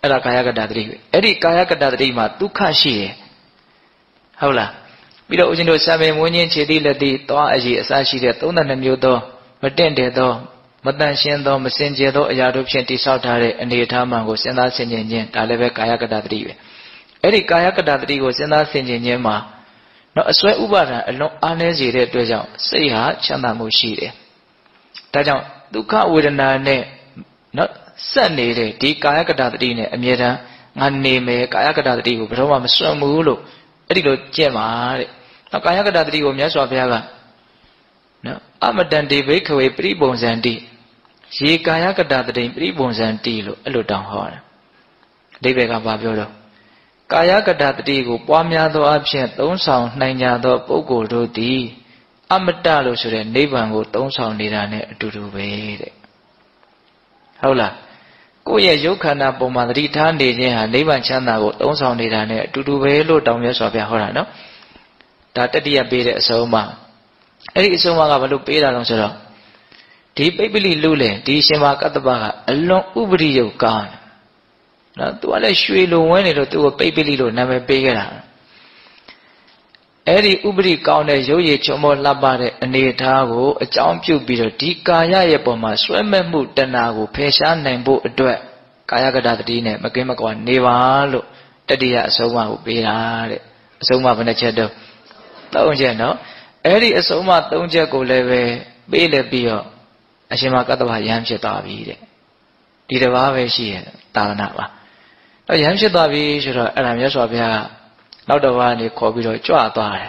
အဲ့ဒါကာယကတ္တသတိပဲအဲ့ဒီကာယကတ္တသတိမှာဒုက္ခရှိတယ်ဟုတ်လားပြီးတော့ဦးဇင်းတို့စာပေမွေးခြင်းခြေတိလက်တိသွားအရေးအစရှိတဲ့32မျိုးသောမတင့်တယ်သောမတန်ရှင်းသောမစင်ကြယ်သောအရာတို့ဖြင့်တိဆောက်ထားတဲ့အနေအထားမှန်ကိုစဉ်းစားဆင်ခြင်ခြင်းဒါလည်းပဲကာယကတ္တသတိပဲအဲ့ဒီကာယကတ္တသတိကိုစဉ်းစားဆင်ခြင်ခြင်းမှာနော်အစွဲဥပါဒံအလွန်အားနည်းစေတဲ့အတွက်ကြောင့်စိတ်ဟာချမ်းသာမှုရှိတယ်ဒါကြောင့်ဒုက္ခဝေဒနာနဲ့နော်ဆက်နေတဲ့ဒီကာယကတ္တသတိနဲ့အမြဲတမ်းငါနေမယ်ကာယကတ္တသတိကိုဘယ်တော့မှမစွန့်ဘူးလို့အဲ့ဒီလိုကျင့်ပါတဲ့နောက်ကာယကတ္တသတိကိုမြတ်စွာဘုရားကနော်အမတန်တေဘိခဝေပရိပုံစံတိရေကာယကတ္တသတိပရိပုံစံတိလို့အဲ့လိုတောင်းဟောတယ်အဓိပ္ပာယ်ကဘာပြောတော့ကာယကတ္တသတိကိုပွားများသောအဖြစ်သုံးဆောင်နိုင်ကြသောပုဂ္ဂိုလ်တို့သည်အမတလို့ဆိုတဲ့နိဗ္ဗာန်ကိုသုံးဆောင်နေတာနဲ့အတူတူပဲတဲ့ဟုတ်လားကိုယ့်ရဲ့ရုပ်ခန္ဓာပုံမှာသတိထားနေခြင်းဟာနိဗ္ဗာန်ချမ်းသာကိုသုံးဆောင်နေတာနဲ့အတူတူပဲလို့တောင်းမြတ်စွာဘုရားဟောတာနော်ဒါတတိယပေးတဲ့အဆုံးအမအဲ့ဒီအဆုံးအမကဘာလို့ပေးတာလဲဆိုတော့ဒီပိပလိလူလေဒီရှင်မကတ္တပကအလွန်ဥပရိယုတ်ကောင်းနော်သူကလည်းရွှေလိုဝဲနေလို့သူ့ကိုပိပလိလို့နာမည်ပေးခဲ့တာအဲ့ဒီဥပရိကောင်းတဲ့ရုပ်ရည်ချုံမောလှပတဲ့အနေအထားကိုအကြောင်းပြုပြီးတော့ဒီကာယရဲ့ပုံမှာဆွဲမဲ့မှုတဏှာကိုဖယ်ရှားနိုင်ဖို့အတွက်ကာယကတ္တသတိနဲ့မကင်းမကွာနေပါလို့တတိယအဆုံးအမကိုပေးတာတဲ့အဆုံးအမဘယ်နှချက်တော့၃ချက်နော်အဲ့ဒီအဆုံးအမ၃ချက်ကိုလည်းပဲပေးလက်ပြီးတော့အရှင်မကတ္တဗယဟန်ဖြစ်သွားပြီတဲ့ဒီတစ်ပါးပဲရှိရသာသနာပါတော့ယဟန်ဖြစ်သွားပြီဆိုတော့အဲ့ဒါမြတ်စွာဘုရားနောက်တစ်ပါးနေခေါ်ပြီးတော့ကြွသွားတယ်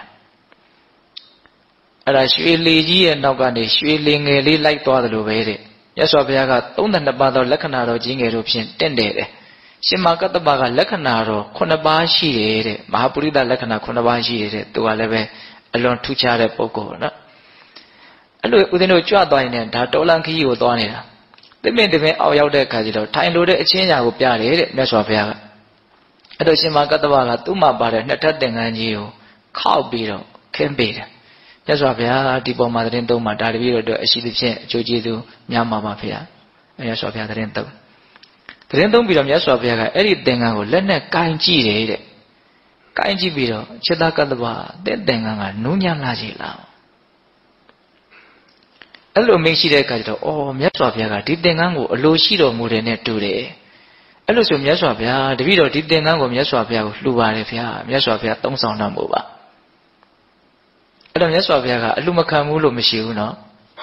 အဲ့ဒါရွှေလီကြီးရဲ့နောက်ကနေရွှေလီငယ်လေးလိုက်သွားတယ်လို့ပဲတဲ့မြတ်စွာဘုရားက32ပါးသောလက္ခဏာတော်ကြီးငယ်တို့ဖြင့်တင့်တယ်တဲ့ရှင်မကတ္တပကလက္ခဏာတော်9ပါးရှိတယ်တဲ့မဟာပုရိသလက္ခဏာ9ပါးရှိတယ်တဲ့သူကလည်းပဲအလွန်ထူးခြားတဲ့ပုဂ္ဂိုလ်နော်အဲ့လိုဦးဇင်းတို့ကြွသွားရင်ဒါတောလန်ခီးကိုသွားနေတာတမင်တပင်အောက်ရောက်တဲ့အခါကျတော့ထိုင်လို့တဲ့အချင်းညာကိုပြတယ်တဲ့မြတ်စွာဘုရားကအဲ့တော့ရှင်မကတ္တဗကသူ့မှာပါတဲ့နှစ်ထပ်သင်္ကန်းကြီးကိုခောက်ပြီးတော့ခင်းပေးတယ်မြတ်စွာဘုရားဒီပေါ်မှာသတင်းသုံးမှာဒါတပည့်တော်တို့အရှိသဖြင့်အကျိုးကျေးဇူးများမှာပါဖေ။မြတ်စွာဘုရားသတင်းသုံးပြီးတော့မြတ်စွာဘုရားကအဲ့ဒီသင်္ကန်းကိုလက်နဲ့ကင်ကြည့်တယ်တဲ့။ကင်ကြည့်ပြီးတော့ခြေသားကတ္တဗတဲ့သင်္ကန်းကနူးညံ့လာကြလား။အဲ့လိုမင်းရှိတဲ့အခါကျတော့အော်မြတ်စွာဘုရားကဒီသင်္ကန်းကိုအလိုရှိတော်မူတယ်နဲ့တူတယ်။အဲ့လိုဆိုမြတ်စွာဘုရားတပည့်တော်ဒီသင်္ကန်းကိုမြတ်စွာဘုရားကိုလှူပါတယ်ဗျာမြတ်စွာဘုရားသုံးဆောင်တော်မူပါအဲ့တော့မြတ်စွာဘုရားကအလှမခံဘူးလို့မရှိဘူးနော်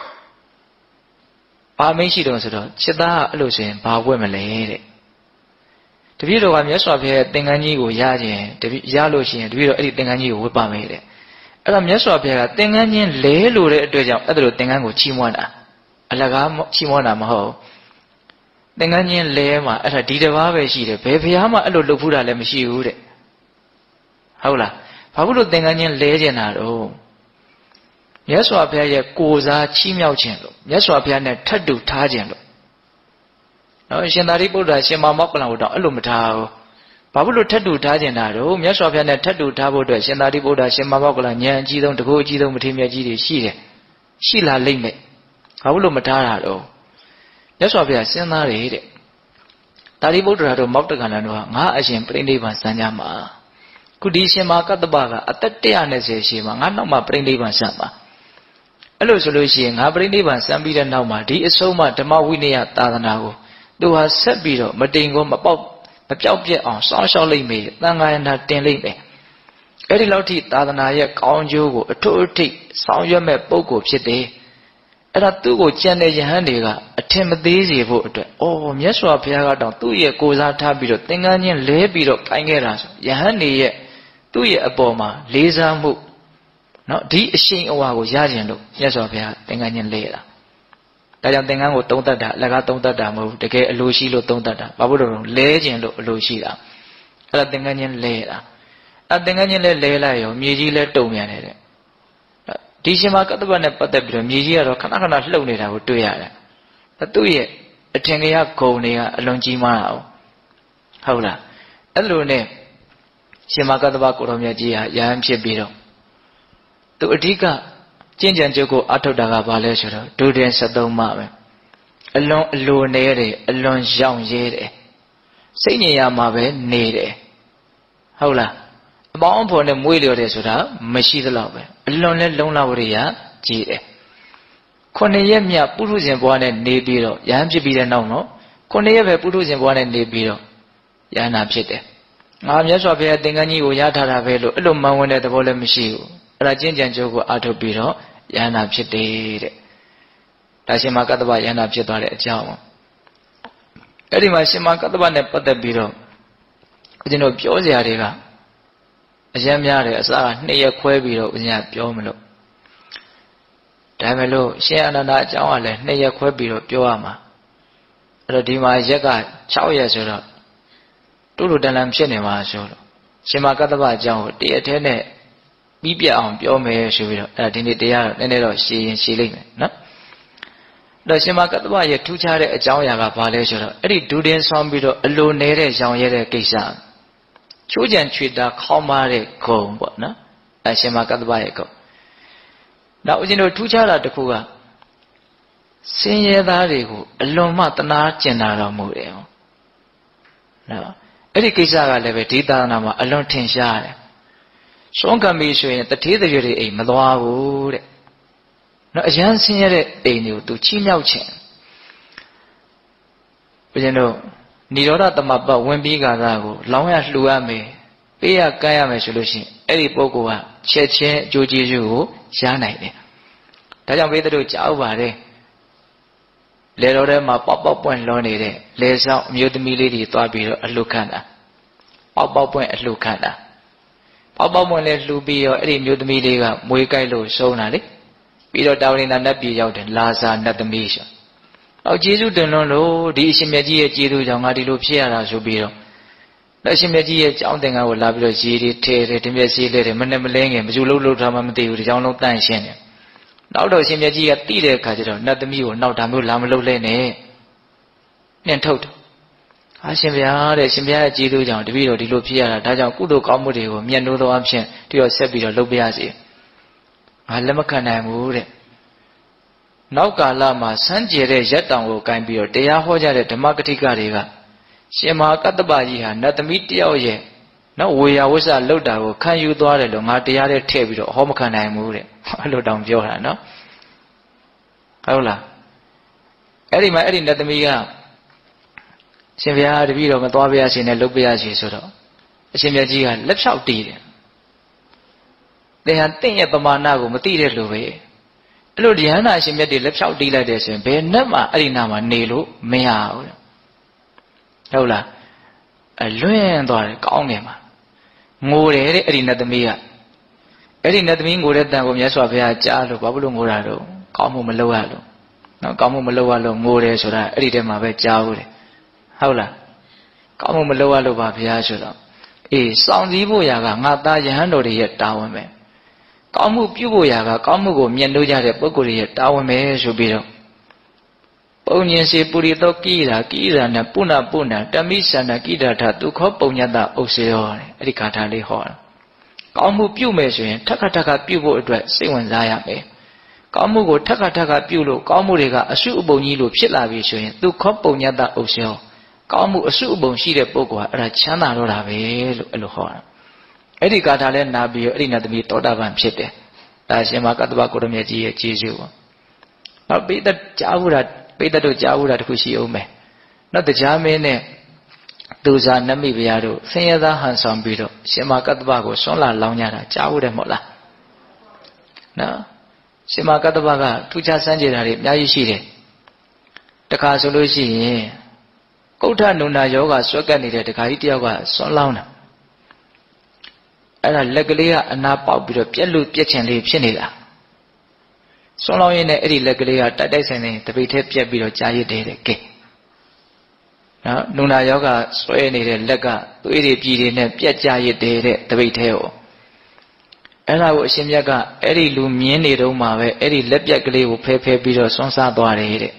ဘာမင်းရှိတော့ဆိုတော့จิตသားကအဲ့လိုဆိုရင်ဘာဝတ်မလဲတဲ့တပည့်တော်ကမြတ်စွာဘုရားရဲ့သင်္ကန်းကြီးကိုရခြင်းရလို့ရှိရင်တပည့်တော်အဲ့ဒီသင်္ကန်းကြီးကိုဝတ်ပါမယ်တဲ့အဲ့တော့မြတ်စွာဘုရားကသင်္ကန်းချင်းလဲလို့တဲ့အတွက်ကြောင့်အဲ့ဒါလိုသင်္ကန်းကိုချီးမွမ်းတာအလကားချီးမွမ်းတာမဟုတ်သင်္ကန်းချင်းလဲမှာအဲ့ဒါဒီတစ်ပါးပဲရှိတယ်ဘယ်ဘုရားမှအဲ့လိုလုပ်ဖူးတာလည်းမရှိဘူးတဲ့ဟုတ်လားဘာလို့သင်္ကန်းချင်းလဲကျင်တာတော့မြတ်စွာဘုရားရဲ့ကိုယ်စားချီးမြှောက်ခြင်းလို့မြတ်စွာဘုရားနဲ့ထပ်တူထားခြင်းလို့နော်ရှင်သာရိပုတ္တရာရှင်မောက္ကလံကိုတော့အဲ့လိုမထားဘူးဘာလို့ထပ်တူထားခြင်းတာတော့မြတ်စွာဘုရားနဲ့ထပ်တူထားဖို့အတွက်ရှင်သာရိပုတ္တရာရှင်မောက္ကလံဉာဏ်အကြီးဆုံးတကူအကြီးဆုံးမထေရမြတ်ကြီးတွေရှိတယ်ရှိလာလိမ့်မယ်ဘာလို့မထားတာတော့မြတ်စွာဘုရားစဉ်းစားတယ်တဲ့သာရိပုတ္တရာတို့မောက္ကလံတို့ဟာငါအရှင်ပြိဋိဘံစံကြမှာခုဒီရှင်မာကတ္တပကအသက်120ရှိမှာငါနောက်မှပြိဋိဘံစံပါအဲ့လိုဆိုလို့ရှိရင်ငါပြိဋိဘံစံပြီးတဲ့နောက်မှာဒီအဆုံးမှဓမ္မဝိနည်းသာသနာကိုသူဟာဆက်ပြီးတော့မတိမ်ကိုမပျောက်ပြက်အောင်စောင့်ရှောက်လိုက်မယ်သံဃာယနာတင်လိုက်မယ်အဲ့ဒီလောက်ထိသာသနာရဲ့ကောင်းကျိုးကိုအထွတ်အထိပ်ဆောင်ရွက်မဲ့ပုဂ္ဂိုလ်ဖြစ်တယ်အဲ့ဒါသူ့ကိုကြံတဲ့ယဟန်တွေကအထင်မသေးစေဖို့အတွက်မြတ်စွာဘုရားကတောင်သူ့ရဲ့ကိုယ်စားထားပြီးတော့သင်္ကန်းချင်းလဲပြီးတော့ကိုင်းခဲ့တာဆိုယဟန်တွေရဲ့သူ့ရဲ့အပေါ်မှာလေးစားမှုနော်ဒီအရှိန်အဝါကိုရခြင်းလို့မြတ်စွာဘုရားသင်္ကန်းချင်းလဲတာဒါကြောင့်သင်္ကန်းကိုသုံးတတ်တာအလကားသုံးတတ်တာမဟုတ်ဘူးတကယ်အလိုရှိလို့သုံးတတ်တာဘာလို့လဲလဲခြင်းလို့အလိုရှိတာအဲ့ဒါသင်္ကန်းချင်းလဲတာအဲ့သင်္ကန်းချင်းလဲလိုက်ရောမြေကြီးလဲတုံမြန်နေတဲ့ဒီရှင်မကတ္တပနဲ့ပတ်သက်ပြီးတော့မြေကြီးကတော့ခဏခဏလှုပ်နေတာကိုတွေ့ရတယ်သူ့ရဲ့အထင်ကရဂုံတွေကအလွန်ကြီးမားတာဟုတ်လားအဲ့လိုနဲ့ရှင်မကတ္တပကိုတော်မြတ်ကြီးဟာယဟန်ဖြစ်ပြီးတော့သူအဓိကကျင့်ကြံကြုတ်ကိုအထုတ်တာကဘာလဲဆိုတော့ဒုတင်73မှပဲအလွန်အလိုနေတယ်အလွန်ရောင်ရဲတယ်စိတ်ညင်ရမှာပဲနေတယ်ဟုတ်လားအပေါင်းအဖော်နဲ့မွေးလျော်တယ်ဆိုတာမရှိသလောက်ပဲအလွန်နဲ့လုံလဝရိယကြီးတယ်9 ရက်မြတ်ပုထုဇဉ်ဘဝနဲ့နေပြီးတော့ယဟန်ဖြစ်ပြီးတဲ့နောက်နော်9 ရက်ပဲပုထုဇဉ်ဘဝနဲ့နေပြီးတော့ယဟနာဖြစ်တယ်ငါမြတ်စွာဘုရားသင်္ကန်းကြီးကိုရထားတာပဲလို့အဲ့လိုမှန်ဝင်တဲ့သဘောလည်းမရှိဘူးအဲ့ဒါကျင့်ကြံကြိုးကိုအားထုတ်ပြီးတော့ယဟနာဖြစ်တယ်တဲ့ဒါရှင်မကတ္တဗယဟနာဖြစ်သွားတဲ့အကြောင်းအဲ့ဒီမှာရှင်မကတ္တဗနဲ့ပတ်သက်ပြီးတော့ဦးဇင်းတို့ပြောစရာတွေကအရင်များတယ်အစားက2 ရက်ခွဲပြီးတော့ဦးဇင်းကပြောမလို့ဒါပေမဲ့လို့ရှင်အနန္ဒာအကြောင်းကလည်း2 ရက်ခွဲပြီးတော့ပြောရမှာအဲ့တော့ဒီမှာရက်က6 ရက်ဆိုတော့တူတူတန်တန်ဖြစ်နေမှာဆိုတော့ရှင်မကတ္တဗအကြောင်းကိုတရက်တည်းနဲ့ပြီးပြအောင်ပြောမယ်ဆိုပြီးတော့အဲ့ဒီနေ့တရားတော့နည်းနည်းတော့ရှည်ရင်ရှည်လိမ့်မယ်နော်အဲ့တော့ရှင်မကတ္တဗရဲ့ထူးခြားတဲ့အကြောင်းအရာကဘာလဲဆိုတော့အဲ့ဒီဒူတင်ဆောင်ပြီးတော့အလိုနေတဲ့ရောင်ရဲတဲ့ကိစ္စချိုးကြံချွေတာခေါင်းမာတဲ့ဂုံပေါ့နော်အဲ့ရှင်မကတ္တဗရဲ့ဂုံနောက်ဦးဇင်းတို့ထူးခြားတာတစ်ခုကစင်ရဲသားတွေကိုအလွန်မှတနာကျင်တာတော်မူတယ်ဟုတ်နော်အဲ့ဒီကိစ္စကလည်းပဲဒီသာသနာမှာအလွန်ထင်ရှားတယ်ရှုံးကံပြီဆိုရင်တထေးတရွေတွေအိမ်မသွားဘူးတဲ့နော်အရန်ဆင်းရဲတဲ့အိမ်တွေကိုသူချီးမြှောက်ခြင်းဦးဇင်းတို့និရောဓသမပတ်ဝင်ပြီးကာသာကိုလောင်းရလှူရမယ်ပေးရကမ်းရမယ်ဆိုလို့ရှိရင်အဲ့ဒီပုဂ္ဂိုလ်ကချက်ချင်းအကျိုးကျေးဇူးကိုရနိုင်တယ်ဒါကြောင့်ဘိသတို့ကြားဥပါတယ်လေတော်ထဲမှာပေါက်ပေါက်ပွင့်လွန်နေတဲ့လေဆောင်အမျိုးသမီးလေးတွေသွားပြီးတော့အလှခံတာပေါက်ပေါက်ပွင့်အလှခံတာပေါက်ပေါက်ပွင့်လဲလှူပြီးတော့အဲ့ဒီမျိုးသမီးလေးကမွေးကြိုက်လို့ဆုံးတာလေပြီးတော့တာဝရိန္ဒနတ်ပြည်ရောက်တယ်လာဇာနတ်သမီးဆိုတော့ကျေးဇူးတင်လွန်းလို့ဒီအရှင်မြတ်ကြီးရဲ့ကျေးဇူးကြောင့်ငါဒီလိုဖြစ်ရတာဆိုပြီးတော့လက်ရှင်မြတ်ကြီးရဲ့ကြောင်းသင်္ကန်းကိုလာပြီးတော့ရေတွေထဲတယ်ဒီမျက်စိလေးတွေမနဲ့မလဲငယ်မကျူလို့ထားမှမသိဘူးဒီကြောင်းလုံးတန့်ရှင်းတယ်နောက်တော့ရှင်မြတ်ကြီးကတိတဲ့အခါကျတော့နတ်သမီးကိုနောက်တာမျိုးလာမလုပ်လဲနဲ့နှင်ထုတ်တယ်ဟာရှင်ဗျာတဲ့ရှင်ဗျာရဲ့ကျေးဇူးကြောင့်တပည့်တော်ဒီလိုဖြစ်ရတာဒါကြောင့်ကုသိုလ်ကောင်းမှုတွေကိုမြတ်နိုးသောအဖြစ်ဒီတော့ဆက်ပြီးတော့လုပ်ပြရစီငါလက်မခံနိုင်ဘူးတဲ့နောက်ကာလမှာစမ်းကြယ်တဲ့ရက်တောင်ကိုကိုင်းပြီးတော့တရားဟောကြတဲ့ဓမ္မကတိကတွေကရှင်မဟာကတ္တပကြီးဟာနတ်သမီးတယောက်ရဲ့နော်ဝေယဝဆလှုပ်တာကိုခံယူသွားတယ်လို့ငါတရားထဲထည့်ပြီးတော့ဟောမခံနိုင်ဘူးတဲ့အဲ့လိုတောင်ပြောတာနော်ဟုတ်လားအဲ့ဒီမှာအဲ့ဒီနတ်သမီးကရှင်ဗျာတပည့်တော်မသွားပြရစီနဲ့လှုပ်ပြရစီဆိုတော့အရှင်မြတ်ကြီးကလက်ဖြောက်တီးတယ်သင်ဟာတင့်ရဲ့ပမာဏကိုမသိတဲ့လူပဲအဲ့လိုဉာဏ်နာရှင်မြတ်တွေလက်ဖြောက်တီးလိုက်တယ်ဆိုရင်ဘယ်နဲ့မှအဲ့ဒီနာမှာနေလို့မရဘူးဟုတ်လားအလွင့်သွားတယ်ကောင်းတယ်မှာငိုတယ်တဲ့အဲ့ဒီနတ်သမီးကအဲ့ဒီနတ်သမီးငိုတဲ့တန်ကိုမြတ်စွာဘုရားကြားလို့ဘာလို့ငိုတာတော့ကောင်းမှုမလုပ်ရလို့နော်ကောင်းမှုမလုပ်ရလို့ငိုတယ်ဆိုတာအဲ့ဒီထဲမှာပဲကြားဦးတယ်ဟုတ်လားကောင်းမှုမလုပ်ရလို့ပါဘုရားဆိုတော့အေးစောင့်စည်းဖို့ရာကငါသားယဟန်တော်တွေရဲ့တာဝန်ပဲကောင်းမှုပြုဖို့ရာကကောင်းမှုကိုမြတ်လို့ကြတဲ့ပုဂ္ဂိုလ်တွေရဲ့တာဝန်ပဲဆိုပြီးတော့ပုံညင်စီပုရိသောကိရာနဲ့ပုဏ္ဏပုဏ္ဏတမိသန္တကိဒထသူခောပုံညတဥစ္စေရောတဲ့အဲ့ဒီဂါထာလေးဟောတာကောင်းမှုပြုမယ်ဆိုရင်ထက်ခါပြုဖို့အတွက်စိတ်ဝင်စားရမယ်ကောင်းမှုကိုထက်ခါပြုလို့ကောင်းမှုတွေကအစုအပုံကြီးလို့ဖြစ်လာပြီဆိုရင်သူခောပုံညတဥစ္စေရောကောင်းမှုအစုအပုံရှိတဲ့ပုဂ္ဂိုလ်ကအဲ့ဒါချမ်းသာတော့တာပဲလို့အဲ့လိုဟောတာအဲ့ဒီဂါထာလဲနာပြီးအဲ့ဒီနတ်သမီးတောတာပန်ဖြစ်တယ်ဒါရှင်မကတ္တဗကိုရမြတ်ကြီးရဲ့ကျေးဇူးပေါ့နောက်ပိဋကကြားဘူးတာပိဋကတို့ကြားဘူးတာတခုရှိအောင်မယ်နောက်တရားမင်းနဲ့သူဇာနမိဘုရားတို့ဆင်းရဲသားဟန်ဆောင်ပြီးတော့ရှင်မကတ္တဗကိုဆွမ်းလာလောင်းကြတာကြားဘူးတယ်မဟုတ်လားနော်ရှင်မကတ္တဗကထူးခြားစမ်းကြတာတွေအများကြီးရှိတယ်တခါဆိုလို့ရှိရင်ကုဋ္ဌနုနာယောဂဆွဲကပ်နေတဲ့တခါကြီးတယောက်ကဆွမ်းလောင်းတာအဲ့ဒါလက်ကလေးကအနာပေါက်ပြီးတော့ပြက်လို့ပြက်ချင်လေးဖြစ်နေတာဆွမ်းလောင်းရင်းနဲ့အဲ့ဒီလက်ကလေးကတိုက်ဆိုင်နေတပိတ်ထဲပြက်ပြီးတော့ကြားရစ်တယ်တဲ့ကဲနော်နုနာယောဂဆွဲနေတဲ့လက်ကသွေးတွေပြည်တွေနဲ့ပြက်ကြားရစ်တယ်တဲ့တပိတ်ထဲကိုအဲ့ဒါကိုအရှင်မြတ်ကအဲ့ဒီလူမြင်းနေတုန်းမှာပဲအဲ့ဒီလက်ပြက်ကလေးကိုဖဲပြီးတော့ဆွမ်းစားသွားတယ်တဲ့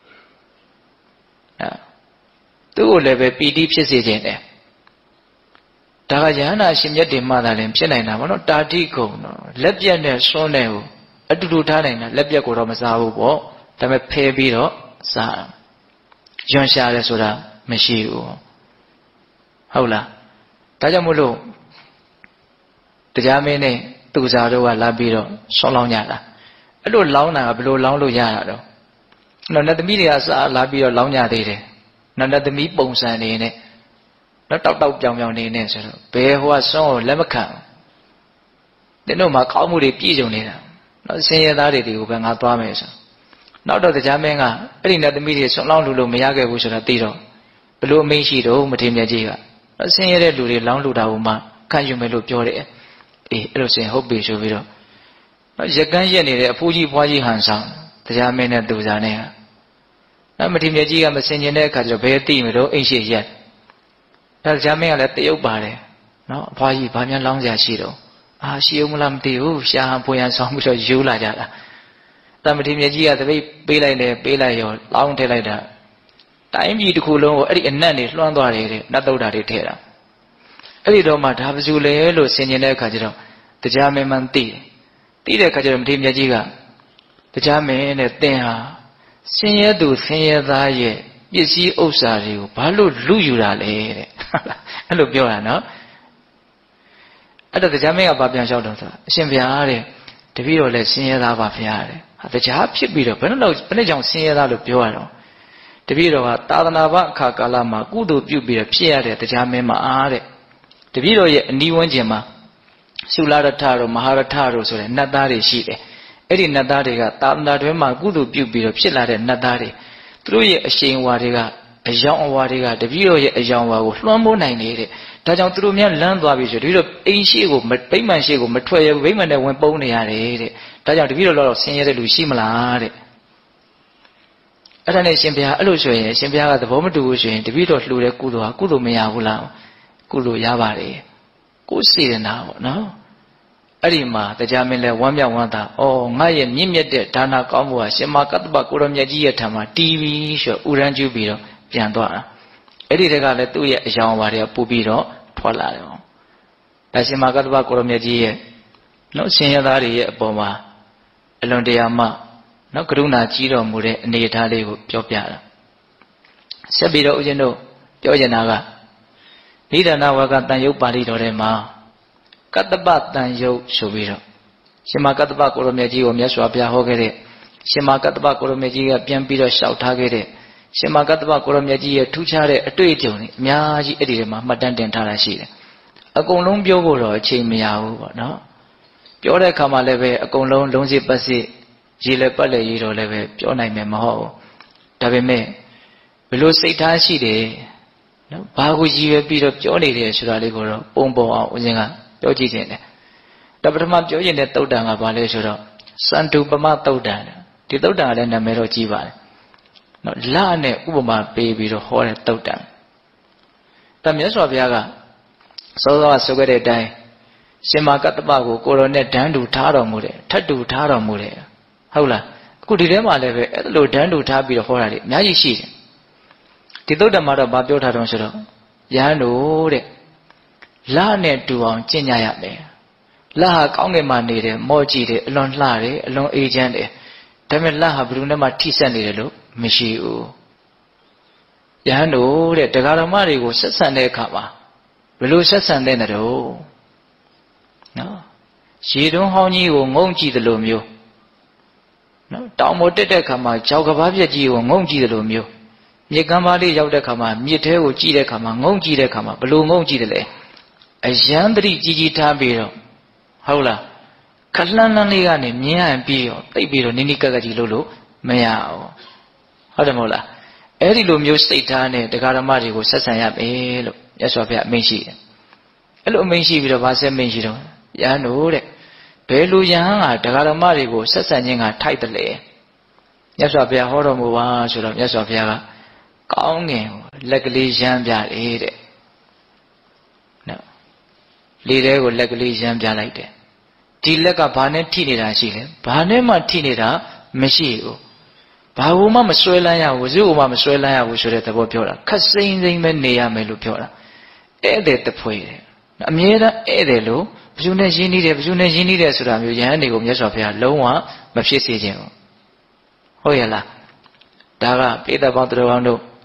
သူ့ကိုလည်းပဲပီတိဖြစ်စေခြင်းတယ်ဒါကယဟနာရှင်မြတ်တွေမှသာလည်းဖြစ်နိုင်တာပေါ့နော်တာတိကုံတော့လက်ပြက်နဲ့ဆွမ်းတယ်ကိုအတူတူထားနိုင်တာလက်ပြက်ကိုတော့မစားဘူးပေါ့ဒါပေမဲ့ဖဲပြီးတော့စားရွံ့ရှာတယ်ဆိုတာမရှိဘူးဟုတ်လားဒါကြောင့်မို့လို့တရားမင်းနဲ့သူစားတို့ကလာပြီးတော့ဆောင်းလောင်းကြတာအဲ့လိုလောင်းတာကဘယ်လိုလောင်းလို့ရတာတော့နော်နတ်သမီးတွေကစားလာပြီးတော့လောင်းကြသေးတယ်နတ်သမီးပုံစံနေနဲ့နော်တောက်တောက်ပြောင်ပြောင်နေနဲ့ဆိုတော့ဘယ်ဟိုကစွန်းကိုလက်မခံတင်းတို့မှာကောင်းမှုတွေပြည့်စုံနေတာနော်ဆင်းရဲသားတွေကိုပဲငါသွားမယ်ဆိုနောက်တော့တရားမင်းကအဲ့ဒီနတ်သမီးတွေဆွန်းလောင်းလို့မရခဲ့ဘူးဆိုတာသိတော့ဘလို့အမိန့်ရှိတော့မထေရမြတ်ကြီးကဆင်းရဲတဲ့လူတွေလောင်းလို့တာကိုမှခံယူမယ်လို့ပြောတယ်အေးအဲ့လိုဆိုရင်ဟုတ်ပြီဆိုပြီးတော့ရကန်းရက်နေတဲ့အဖိုးကြီးဖွားကြီးဟန်ဆောင်တရားမင်းနဲ့သူစားနဲ့မထေရမြတ်ကြီးကမစင်ကျင်တဲ့အခါကျတော့ဘယ်သိမလို့အိမ်ရှိရက်တရားမင်းကလည်းတရုပ်ပါတယ်နော်အဖွားကြီးဘာမှလောင်းစရာရှိတော့ရှိအောင်မလားမသိဘူးရှာဟန်ဖွေဟန်ဆောင်ပြီးတော့ယူလာကြတာမထေရမြတ်ကြီးကတပိတ်ပေးလိုက်တယ်ပေးလိုက်ရောလောင်းထည့်လိုက်တာတိုင်းပြည်တစ်ခုလုံးကိုအဲ့ဒီအနက်နေလွှမ်းသွားတယ်တဲ့နတ်သုဒ္ဓတွေထည့်တာအဲ့ဒီတော့မှဒါပစုလေလို့ဆင်ခြင်တဲ့အခါကျတော့တရားမင်းမှန်သိတဲ့အခါကျတော့မထေရမြတ်ကြီးကတရားမင်းနဲ့သင်ဟာဆင်းရဲသူဆင်းရဲသားရဲ့ပစ္စည်းဥစ္စာတွေကိုဘာလို့လူယူတာလဲတဲ့အဲ့လိုပြောတာနော်အဲ့တော့တရားမင်းကဘာပြန်လျှောက်တော့ဆိုအရှင်ဘုရားတဲ့တပည့်တော်လည်းဆင်းရဲသားပါဘုရားတဲ့တရားဖြစ်ပြီးတော့ဘယ်နဲ့ကြောင့်ဆင်းရဲသားလို့ပြောရတော့တပည့်တော်ကသာသနာ့ဘအခါကာလမှာကုသိုလ်ပြုပြီးတော့ဖြစ်ရတဲ့တရားမင်းမှာတဲ့တပည့်တော်ရဲ့အနီးဝန်းကျင်မှာသုလရထတို့မဟာရထတို့ဆိုတဲ့နတ်သားတွေရှိတယ်အဲ့ဒီနတ်သားတွေကသာသနာတွင်မှာကုသိုလ်ပြုပြီးတော့ဖြစ်လာတဲ့နတ်သားတွေသူတို့ရဲ့အရှိန်အဝါတွေကအယောင်အဝါတွေကတပည့်တော်ရဲ့အယောင်အဝါကိုလွှမ်းမိုးနိုင်နေတဲ့ဒါကြောင့်သူတို့များလမ်းသွားပြီဆိုတပည့်တော်အိမ်ရှိကိုဗိမာန်ရှိကိုမထွက်ရဘူးဗိမာန်နဲ့ဝင်ပုန်းနေရတယ်တဲ့ဒါကြောင့်တပည့်တော်တော့ဆင်းရဲတဲ့လူရှိမလားတဲ့အဲ့ဒါနဲ့ရှင်ဘုရားအဲ့လိုဆိုရင်ရှင်ဘုရားကသဘောမတူဘူးဆိုရင်တပည့်တော်လှူတဲ့ကုသိုလ်ဟာကုသိုလ်မရဘူးလားကုသိုလ်ရပါတယ်ကိုယ်စေတနာပေါ့နော်အဲ့ဒီမှာတရားမင်းလဲဝမ်းမြောက်ဝမ်းသာငါရဲ့မြင့်မြတ်တဲ့ဒါနကောင်းမှုဟာရှင်မကတ္တပကိုရောမြတ်ကြီးရဲ့ထံမှာတီးပြီးဆိုဥရန်ကျူးပြီးတော့ပြန်သွားတာအဲ့ဒီတက်ကလည်းသူ့ရဲ့အယောင်အဝါတွေကပူပြီးတော့ထွက်လာတယ်ပေါ့ဒါရှင်မကတ္တပကိုရောမြတ်ကြီးရဲ့နော်ရှင်ရသားတွေရဲ့အပေါ်မှာအလွန်တရာမှနော်ကရုဏာကြီးတော်မူတဲ့အနေအထားလေးကိုပြောပြတာဆက်ပြီးတော့ဦးဇင်းတို့ပြောချင်တာကနိဒာနဝကတန်ယုတ်ပါဠိတော်ထဲမှာကတ္တပတန်ယုတ်ဆိုပြီးတော့ရှင်မကတ္တပကိုရောမြတ်ကြီးကိုမြတ်စွာဘုရားဟောခဲ့တဲ့ရှင်မကတ္တပကိုရောမြတ်ကြီးကပြန်ပြီးတော့လျှောက်ထားခဲ့တဲ့ရှင်မကတ္တပကိုရောမြတ်ကြီးရဲ့ထူးခြားတဲ့အတွေ့အကြုံတွေအများကြီးအဲ့ဒီထဲမှာမှတ်တမ်းတင်ထားတာရှိတယ်အကုန်လုံးပြောဖို့တော့အချိန်မရဘူးပေါ့နော်ပြောတဲ့အခါမှာလည်းပဲအကုန်လုံးလုံးစစ်ပတ်စစ်ရေလည်းပတ်လည်းရေတော်လည်းပဲပြောနိုင်မယ်မဟုတ်ဘူးဒါပေမဲ့ဘယ်လိုစိတ်ထားရှိတယ်နော်ဘာကိုရည်ရွယ်ပြီးတော့ပြောနေတယ်ဆိုတာလေးကိုတော့ပုံပေါ်အောင်ဦးဇင်းကပြောကြည့်ခြင်းတယ်ဒါပထမပြောရင်တဲ့သုတ်တံကဘာလဲဆိုတော့စန္တုပမသုတ်တံဒီသုတ်တံကလည်းနာမည်တော့ကြီးပါတယ်နော်လနဲ့ဥပမာပေးပြီးတော့ဟောတဲ့သုတ်တံဒါမြတ်စွာဘုရားကစောစောကဆိုခဲ့တဲ့အတိုင်းရှင်မကတ္တပကိုကိုရောနဲ့ဒန်းတူထားတော်မူတယ်ထတ်တူထားတော်မူတယ်ဟုတ်လားအခုဒီထဲမှာလည်းပဲအဲ့လိုဒန်းတူထားပြီးတော့ဟောတာတွေအများကြီးရှိတယ်ဒီသုတ်တံမှာတော့ဗာပြောထားတော့ဆိုတော့ယဟန်တို့တဲ့လနဲ့တူအောင်ကျင့်ကြရမယ်လဟာကောင်းကင်မှာနေတယ်မော့ကြည့်တယ်အလွန်လှတယ်အလွန်အေးချမ်းတယ်ဒါပေမဲ့လဟာဘယ်သူနဲ့မှထိစပ်နေတယ်လို့မရှိဘူးယဟန်တို့တဲ့တရားဓမ္မတွေကိုဆက်ဆံတဲ့အခါမှာဘယ်လိုဆက်ဆံတဲ့နဲ့တော့နော်ရေတွန်းဟောင်းကြီးကိုငုံကြည့်တယ်လို့မျိုးနော်တောင်ပေါ်တက်တဲ့အခါမှာကြောက်ကဘာပြက်ကြီးကိုငုံကြည့်တယ်လို့မျိုးမြေကမ်းပါးလေးရောက်တဲ့အခါမှာမြစ်ထဲကိုကြည့်တဲ့အခါမှာငုံကြည့်တဲ့အခါမှာဘယ်လိုငုံကြည့်တယ်လဲအယံတတိကြီးကြီးထားပြီးတော့ဟုတ်လားခလှမ်းလှမ်းလေးကနေမြင်ရပြီးတော့တိတ်ပြီးတော့နိနိကက်ကကြီးလို့မရအောင်ဟုတ်တယ်မဟုတ်လားအဲ့ဒီလိုမျိုးစိတ်ထားနဲ့တရားဓမ္မတွေကိုဆက်ဆံရမယ်လို့မြတ်စွာဘုရားအမိန့်ရှိတယ်အဲ့လိုအမိန့်ရှိပြီးတော့ဗာဆက်မိန့်ရှိတော့ယဟန်တို့တဲ့ဘယ်လိုယဟန်ကတရားဓမ္မတွေကိုဆက်ဆံခြင်းကထိုက်တယ်လေမြတ်စွာဘုရားဟောတော်မူပါဆိုတော့မြတ်စွာဘုရားကကောင်းငင်လက်ကလေးရမ်းပြတယ်တဲ့နော်လေထဲကိုလက်ကလေးရမ်းပြလိုက်တယ်ဒီလက်ကဘာနဲ့ထိနေတာရှိလဲဘာနဲ့မှထိနေတာမရှိဘူးဘာလို့မှမဆွဲလန်းရဘူးဇု့မှမဆွဲလန်းရဘူးဆိုတဲ့သဘောပြောတာခက်စိမ့်စိမ့်ပဲနေရမယ်လို့ပြောတာဧည့်သည်တဖွေတယ်အမြဲတမ်းဧည့်သည်လို့ဘယ်သူနဲ့ရင်းနှီးတယ်ဘယ်သူနဲ့ရင်းနှီးတယ်ဆိုတာမျိုးယဟန်တွေကိုမြတ်စွာဘုရားလုံးဝမဖြစ်စေခြင်းဘူးဟုတ်ရဲ့လားဒါကပိဋကပေါင်းတော်ကောင်းတို့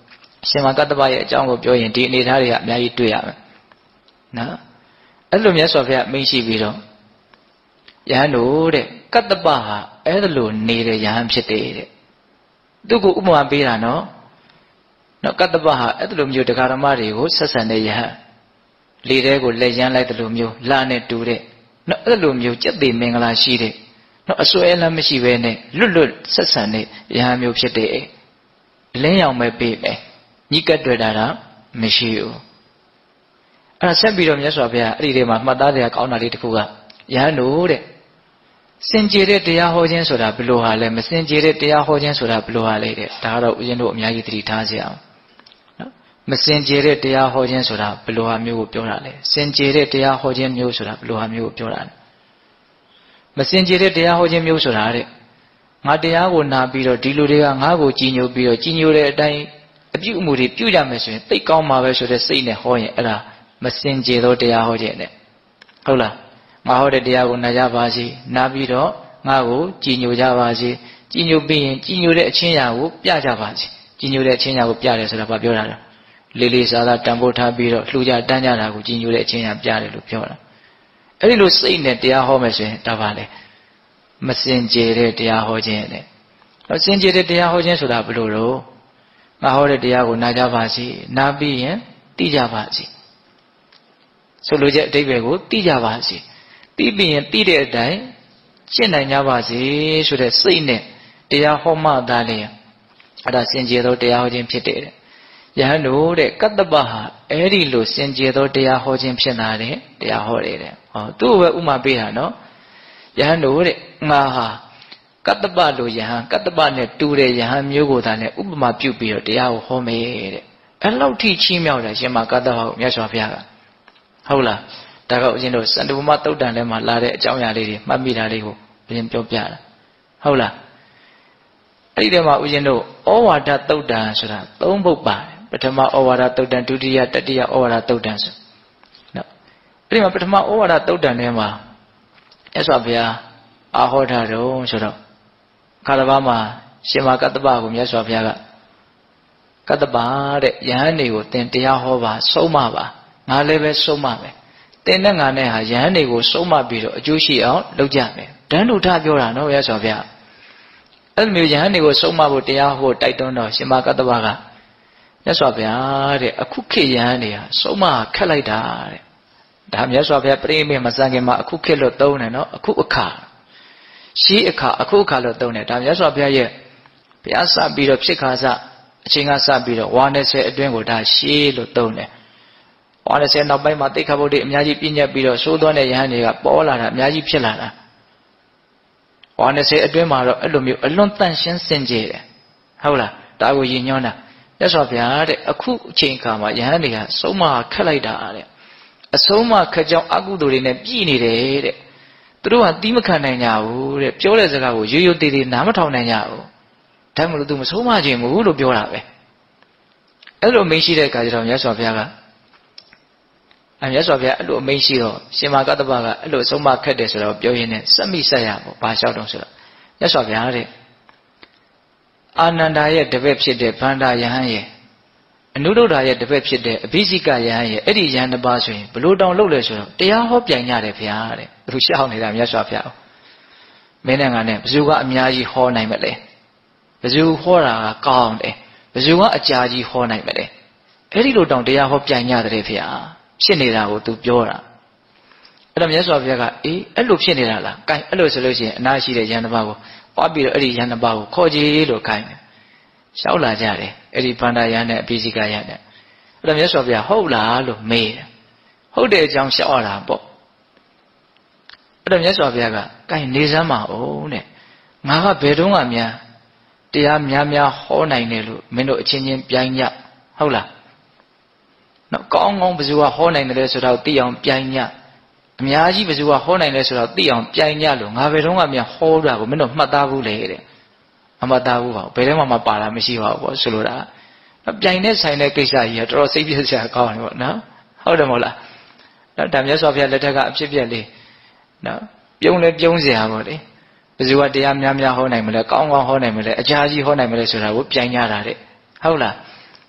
ရှင်မကတ္တပရဲ့အကြောင်းကိုပြောရင်ဒီအနေထားတွေကအများကြီးတွေ့ရမယ်နော်အဲ့လိုမြတ်စွာဘုရားမိန့်ရှိပြီးတော့ယဟန်တို့တဲ့ကတ္တပဟာအဲ့လိုနေတဲ့ယဟန်ဖြစ်တယ်တဲ့သူကဥပမာပေးတာနော်ကတ္တပဟာအဲ့လိုမျိုးတရားဓမ္မတွေကိုဆက်ဆံတဲ့ယဟန်လေတဲကိုလက်ရမ်းလိုက်တယ်လို့မျိုးလာနဲ့တူတဲ့နော်အဲ့လိုမျိုးကြက်သေးမင်္ဂလာရှိတဲ့နော်အစွဲလမ်းမရှိဘဲနဲ့လွတ်ဆက်ဆံတဲ့ယဟန်မျိုးဖြစ်တဲ့လင်းရောင်ပဲပေးမယ်ညှိကပ်တွေ့တာမရှိဘူးအဲ့ဒါဆက်ပြီးတော့မြတ်စွာဘုရားအဲ့ဒီထဲမှာမှတ်သားစရာကောင်းတာလေးတစ်ခုကယဟန်တို့တဲ့စင်ကြယ်တဲ့တရားဟောခြင်းဆိုတာဘယ်လိုဟာလဲမစင်ကြယ်တဲ့တရားဟောခြင်းဆိုတာဘယ်လိုဟာလဲတဲ့ဒါကတော့ဦးဇင်းတို့အများကြီးသတိထားကြအောင်နော်မစင်ကြယ်တဲ့တရားဟောခြင်းဆိုတာဘယ်လိုဟာမျိုးကိုပြောတာလဲစင်ကြယ်တဲ့တရားဟောခြင်းမျိုးဆိုတာဘယ်လိုဟာမျိုးကိုပြောတာလဲမစင်ကြယ်တဲ့တရားဟောခြင်းမျိုးဆိုတာတဲ့ငါတရားကိုနာပြီးတော့ဒီလူတွေကငါ့ကိုကြည်ညိုပြီးတော့ကြည်ညိုတဲ့အတိုင်းအပြုအမူတွေပြုကြမယ်ဆိုရင်သိကောင်းမှာပဲဆိုတဲ့စိတ်နဲ့ဟောရင်အဲ့ဒါမစင်ကြယ်သောတရားဟောခြင်းနဲ့ဟုတ်လားငါဟောတဲ့တရားကိုနာကြပါစေနာပြီးတော့ငါ့ကိုကြည်ညိုကြပါစေကြည်ညိုပြီးရင်ကြည်ညိုတဲ့အချင်းရာကိုပြကြပါစေကြည်ညိုတဲ့အချင်းရာကိုပြတယ်ဆိုတာဘာပြောတာလဲလေးလေးစားစားတန်ဖိုးထားပြီးတော့လှူကြတန်းကြတာကိုကြည်ညိုတဲ့အချင်းရာပြတယ်လို့ပြောတာအဲ့ဒီလိုစိတ်နဲ့တရားဟောမယ်ဆိုရင်ဒါပါလေမစင်ကြယ်တဲ့တရားဟောခြင်းနဲ့စင်ကြယ်တဲ့တရားဟောခြင်းဆိုတာဘယ်လိုတော့ငါဟောတဲ့တရားကိုနာကြပါစေနာပြီးရင်သိကြပါစေဆိုလိုချက်အဓိပ္ပာယ်ကိုသိကြပါစေသိပြီးရင်သိတဲ့အတိုင်းရှင်းနိုင်ကြပါစေဆိုတဲ့စိတ်နဲ့တရားဟောမှသာလေအဲ့ဒါစင်ကြယ်သောတရားဟောခြင်းဖြစ်တယ်ယဟန်တို့တဲ့ကတ္တပဟာအဲ့ဒီလိုစင်ကြယ်သောတရားဟောခြင်းဖြစ်လာတဲ့တရားဟောတယ်တဲ့ဟောသူ့ကိုပဲဥမာပေးတာနော်ယဟန်တို့တဲ့ငါဟာကတ္တပလိုယဟန်ကတ္တပနဲ့တူတဲ့ယဟန်မျိုးကိုသာနဲ့ဥပမာပြုပြီးတော့တရားကိုဟောမယ်တဲ့အဲ့လောက်ထိချီးမြှောက်တယ်ရှင်မကတ္တပကိုမြတ်စွာဘုရားကဟုတ်လားဒါကဦးဇင်းတို့စန္ဒုမသုတ်တန်ထဲမှာလာတဲ့အကြောင်းအရာလေးတွေမှတ်မိတာလေးကိုဦးဇင်းပြောပြတာဟုတ်လားအဲ့ဒီထဲမှာဦးဇင်းတို့ဩဝါဒသုတ်တန်ဆိုတာ၃ပုဒ်ပါတယ်ပထမဩဝါဒသုတ်တန်ဒုတိယတတိယဩဝါဒသုတ်တန်ဆိုနော်အဲ့ဒီမှာပထမဩဝါဒသုတ်တန်ထဲမှာမြတ်စွာဘုရားအာဟောထားတော့ဆိုတော့ခါတစ်ပါးမှာရှင်မကတ္တပကိုမြတ်စွာဘုရားကကတ္တပတဲ့ယဟန်တွေကိုသင်တရားဟောပါဆုံးမပါငါလည်းပဲဆုံးမမယ်သင်နဲ့ငါနဲ့ဟာယဟန်တွေကိုဆုံးမပြီးတော့အကျိုးရှိအောင်လုပ်ကြမယ်တန်းတူထပြောတာနော်မြတ်စွာဘုရားအဲ့လိုမျိုးယဟန်တွေကိုဆုံးမဖို့တရားဟောတိုက်တွန်းတော့ရှင်မကတ္တပကမြတ်စွာဘုရားတဲ့အခုခေတ်ယဟန်တွေဟာဆုံးမခက်လိုက်တာတဲ့ဒါမြတ်စွာဘုရားပြိဋိမစံခင်မှာအခုခေတ်လို့သုံးတယ်နော်အခုအခါရှေးအခါအခုအခါလို့သုံးတယ်ဒါမြတ်စွာဘုရားရဲ့ဘုရားစပြီးတော့ဖြစ်ခါစအချိန်ကစပြီးတော့ဝါ20အတွင်းကိုဒါရှေးလို့သုံးတယ်ဝါ20နောက်ပိုင်းမှာသိက္ခာပုဒ်တွေအများကြီးပြည့်ညက်ပြီးတော့သိုးသွန်းတဲ့ယဟန်တွေကပေါ်လာတာအများကြီးဖြစ်လာတာဝါ20အတွင်းမှာတော့အဲ့လိုမျိုးအလွန်တန့်ရှင်းစင်ကြယ်တယ်ဟုတ်လားဒါကိုရည်ညွှန်းတာမြတ်စွာဘုရားတဲ့အခုအချိန်အခါမှာယဟန်တွေကဆုံးမခက်လိုက်တာတဲ့အဆုံးမခက်ကြောင်းအကုသိုလ်တွေနဲ့ပြည်နေတယ်တဲ့သူတို့ကတီးမခံနိုင်ကြဘူးတဲ့ပြောတဲ့စကားကိုရိုးရိုးသေးသေးနားမထောင်နိုင်ကြဘူးဒါမှမဟုတ်သူမဆုံးမခြင်းဘူးလို့ပြောတာပဲအဲ့လိုမိန့်ရှိတဲ့အခါကျတော့မြတ်စွာဘုရားကမြတ်စွာဘုရားအဲ့လိုအမိန့်ရှိတော့ရှင်မကတ္တပကအဲ့လိုအဆုံးမခက်တယ်ဆိုတော့ပြောရင်းနဲ့စက်မိဆက်ရပေါ့ဘာလျှောက်တော့ဆိုတော့မြတ်စွာဘုရားတဲ့အာနန္ဒာရဲ့တပည့်ဖြစ်တဲ့ဗန္ဒာယဟန်ရဲ့အနုဒုဒ္ဓရဲ့တပည့်ဖြစ်တဲ့အဘိစိကယဟန်ရဲ့အဲ့ဒီယဟန်တစ်ပါးဆိုရင်ဘလို့တောင်လုပ်လဲဆိုတော့တရားဟောပြိုင်ကြတယ်ဘုရားတဲ့သူရှောက်နေတာမြတ်စွာဘုရားမင်းနဲ့ငါနဲ့ဘယ်သူကအများကြီးဟောနိုင်မလဲဘယ်သူဟောတာကကောင်းတယ်ဘယ်သူကအကြာကြီးဟောနိုင်မလဲအဲ့ဒီလိုတောင်တရားဟောပြိုင်ကြတယ်ဘုရားဖြစ်နေတာကိုသူပြောတာအဲ့တော့မြတ်စွာဘုရားကအေးအဲ့လိုဖြစ်နေတာလား gain အဲ့လိုဆိုလို့ရှိရင်အနာရှိတဲ့ယဟန်တစ်ပါးကိုပွားပြီးတော့အဲ့ဒီယဟန်တစ်ပါးကိုခေါ်ကြည့်လို့ gain ရှောက်လာကြတယ်အဲ့ဒီဗန္ဒာယဟန်နဲ့အဘိစိကယဟန်နဲ့အဲ့တော့မြတ်စွာဘုရားဟုတ်လားလို့မေးတယ်ဟုတ်တဲ့အကြောင်းရှောက်ရတာပေါ့အဲ့တော့မြတ်စွာဘုရားက gain နေစမ်းပါဦးတဲ့ငါကဘယ်တော့မှများတရားများများဟောနိုင်တယ်လို့မင်းတို့အချင်းချင်းပြိုင်ကြဟုတ်လားနော်ကောင်းကောင်းဘယ်သူကဟောနိုင်တယ်လဲဆိုတော့သိအောင်ပြိုင်ကြအများကြီးဘယ်သူကဟောနိုင်လဲဆိုတော့သိအောင်ပြိုင်ကြလို့ငါဘယ်တော့မှများဟောတာကိုမင်းတို့မှတ်သားဘူးလေတဲ့မမှတ်သားဘူးပါဘယ်ထဲမှပါတာမရှိပါဘူးပေါ့ဆိုလိုတာပြိုင်နဲ့ဆိုင်တဲ့ကိစ္စကြီးကတော်တော်စိတ်ပြည့်စရာကောင်းတယ်ပေါ့နော်ဟုတ်တယ်မဟုတ်လားဒါမြတ်စွာဘုရားလက်ထက်ကအဖြစ်ပြက်လေးနော်ပြုံးလဲပြုံးစရာပေါ့လေဘယ်သူကတရားများများဟောနိုင်မလဲကောင်းကောင်းဟောနိုင်မလဲအကြာကြီးဟောနိုင်မလဲဆိုတာကိုပြိုင်ကြတာတဲ့ဟုတ်လား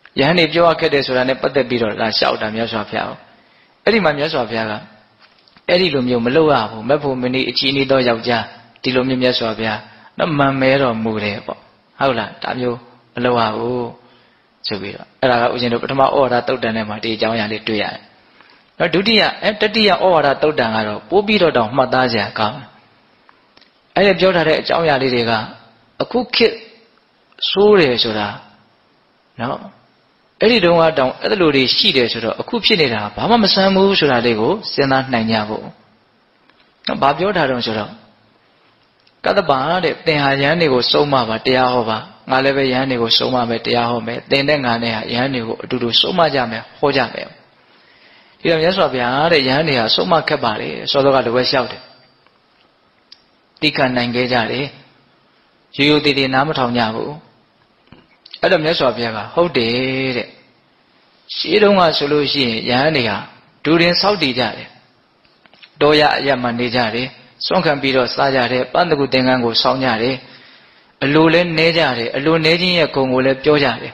Yahani Pio Kede Surane Patapiro, La Shouta Miaswapia. Eddie Mamiaswapia. Eddie Lumio Meloa, Mapo Mini Chini do Yauja, Tilumi Miaswapia, no Mamero Mure. Howla, Tamio, Meloa, Subira. Era was in the Patama order to Danema, Jawani to ya. No Dudia, and Tatia order to Dangaro, Pobiro down Madaja come. I have Jota Jawya Liga, a cook kid, Sure Sura. No. Eddie don't want down other lorry she there, a coop shinera, Pama Samu Sura Lego, Sena Nanyavo. Babjota don't Sura. Kadaba, they had Yanigo Soma, but Teahova, Maleve Yanigo Soma, but Teahome, then Yanigo to do Soma Jame, Hojame. You have Yaswabia, Yania, Soma Kabari, so the other way shouted. Tikan Nangajari, you did in Amaton Yavu. Adam Yaswabia, how did it? She don't want solution, Yania, during Saudi Jari. Doya Yamani Jari. Song can be Sajare, Pandagu Dengango Sonyare, a Lulen Nejare, a Lunedi Congole Piojare.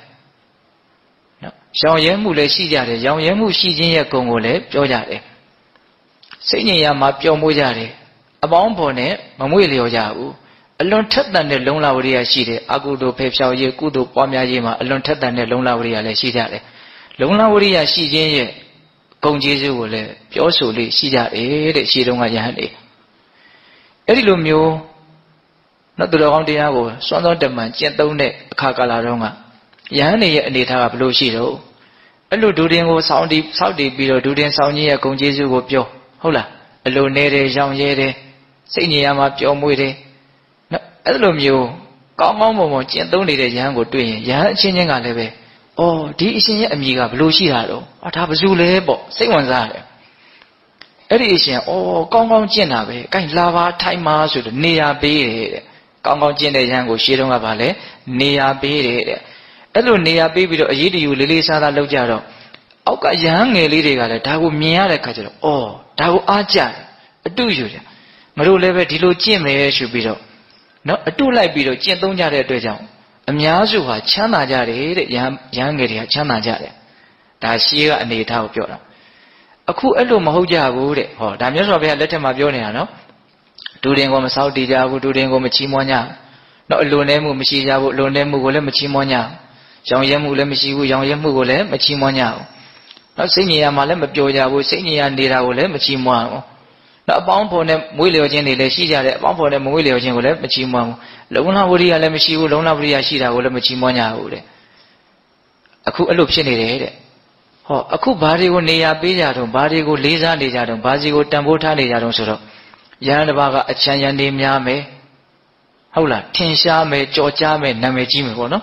Shao Yemule Sijare, Yang Yemu Shijin Congole, Piojare. Singing Yama Pio Mujare, a bombone, Mamuilio Jau, a lone tut than the Lone Lauria Shide, Agudo Pepsao Ye Kudo Pomia Yema, a lone tut than the Lone Lauria Shidare. Lone Lauria Shijin Congizu, Piosuli, Sijare, Shidonga Yahani. Erilumio, not the long diago, son of the man, gentone, Kakalarunga. Yanni and it have blue shiro. A little doing Saudi below doing Saunia Conjesu Pio. Hola, a low nere, Jean Yere, Seniama Pio Muide. Elumio, come on, Momo, gentone, the Yango doing, Yan changing a leve. Oh, this is amiga blue shiro. What have Zule, say one's are. Edition, oh, Gong Gong Jinabe, Kain Lava, Time Masu, Nia Be, Gong Gong Jina Yango, Shirunga Valley, Nia Be, Elu Nia Baby, a Yidu, Lily Sada Lojaro. Oka Yang, a lady got a Tagu Mia Kajo, oh, Tagu Aja, a do you? Maru Leve Tilo Jim should be no, a two like beetle, Genton Jare Dojang. A Miazu, Chana Jare, Yang area, Chana Jare. Dacia and the Tau Pura. A cool elu mahoja would it, or Damias of a letter Mabiona, doing on Saudi Javu, doing on Machimonia, not Lunemu, Machija, Lunemu, Machimonia, Young Yamu, Lemishi, Young Yamu, Machimonia, not singing a Malem Joja, was singing and Dira, Machimo, not bound for them, Willie Jenny, Shija, bound for them, Willie Jenny, Machimo, Luna Wuria, Lemishi, Lona Wuria, Shida, Machimonia, a cool eruption. A cool body go near Bijadon, body go Liza Nijadon, Bazi go Tambota Nijadon Soro. Yanabaga, a Chanyan name Yame. Hola, Tinsha me, Georgia me, Namejim, no?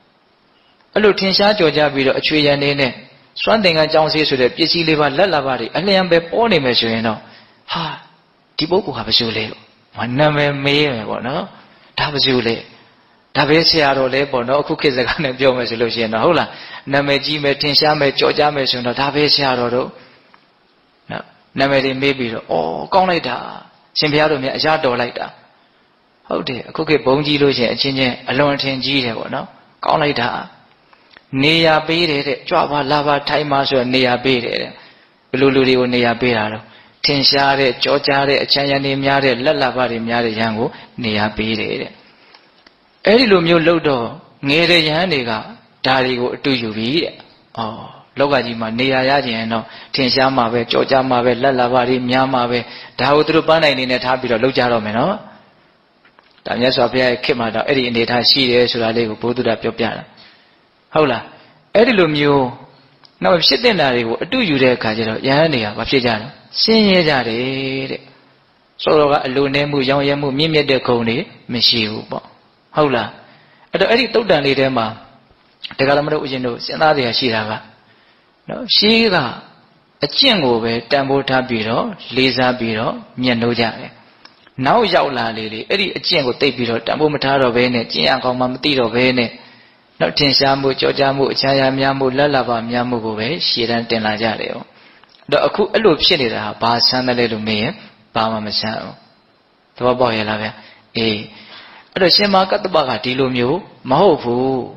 A little Tinsha, Georgia video, a tree and name. Swanting a Jonesy to the PC liver, Lalavari, and Lambe Pony Messuino. Ha, Tiboku have a Zule. One name may, no? Tabazule. Tabesia lebo no cookies a kind of Joe solution. Hola, Nameji me, Tinsha me, Georgia me, no Tabesia rodo. No, Namedi maybe, oh, gone later. Simpiado me, a jado later. Oh dear, a cookie bongi lotion, a chinny, a long tin G, no? Gone later. Nia beat it, Java lava, time master, Nia beat it. Lulu Nia beat Tinsha, Georgia, a Chayani Miare, Lalavari Miare Yango, Nia beat it. Erilumio Lodo, Nere Yaniga, Darigo, do you read? Oh, Logajima, Nia Yajano, Tinsha Mave, Georgia Mave, Lalavari, Miamave, Daudrubana in a tabula, Lojaromeno. Damias of Pia Kimada, Eddie in the Tashi, Suralego, Buddha Piana. Hola, Erilumio. Now if sit there, do you there, Kajero, Yania, Vapijano, Sing Yari. So Lunemu, Yamu, Mimia de Cone, Michiu. Hola, at the Eddie told Dema, the Galamado Ujino, Senadia Shiraga. No, Shira, a Chiangove, Tambo Tabiro, Liza Biro, Mianoja. Now Yaula Lily, Eddie a Chiango Tapiro, Tambo Mataro Vene, Chiango Mamatiro Vene, not Tinshamu, Jojamu, Chaya Miamu, Lalava Miamu, Shiran Tenajareo. The Aku Alup Shedida, Basana Lelume, Bama Masao. The boy lava, eh. The Shema got the Bagati Lumio, Mahofu,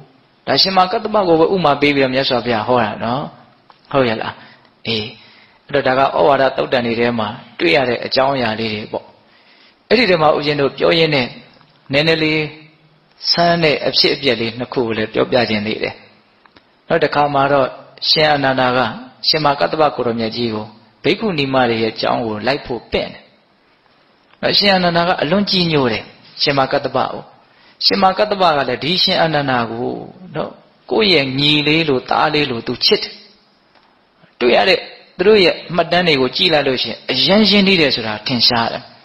ဒါရှင်မကတ္တပကိုပဲဥမာပေးပြီးတော့မြတ်စွာဘုရားဟောတာနော်ဟုတ်ရဲ့လားအေးအဲ့တော့ဒါကဩဝါဒတုတ်တန်တွေထဲမှာတွေ့ရတဲ့အကြောင်းအရာလေးတွေပေါ့အဲ့ဒီထဲမှာဦးဇင်းတို့ပြောရင်းနဲ့နည်းနည်းလေးဆန်းတဲ့အဖြစ်အပျက်လေးနှစ်ခုကိုလည်းပြောပြခြင်းသေးတယ်နောက်တစ်ခါမှာတော့ရှင်အနန္ဒာကရှင်မကတ္တပကိုရမြတ်ကြီးကိုဘိက္ခုနီမတွေရဲ့အကြောင်းကိုလိုက်ဖို့ပင့်တယ်နောက်ရှင်အနန္ဒာကအလွန်ကြီးညိုတယ်ရှင်မကတ္တပကိုရှင်မကတ္တပကလည်းဒီရှင်အနန္ဒာကိုနော်ကိုယ့်ရဲ့ညီလေးလိုသားလေးလိုသူချစ်တယ်တွေ့ရတဲ့သူတို့ရဲ့မှတ်တမ်းတွေကိုကြည့်လိုက်လို့ရှိရင်အယဉ်ရှင်နေတယ်ဆိုတာထင်ရှားတယ်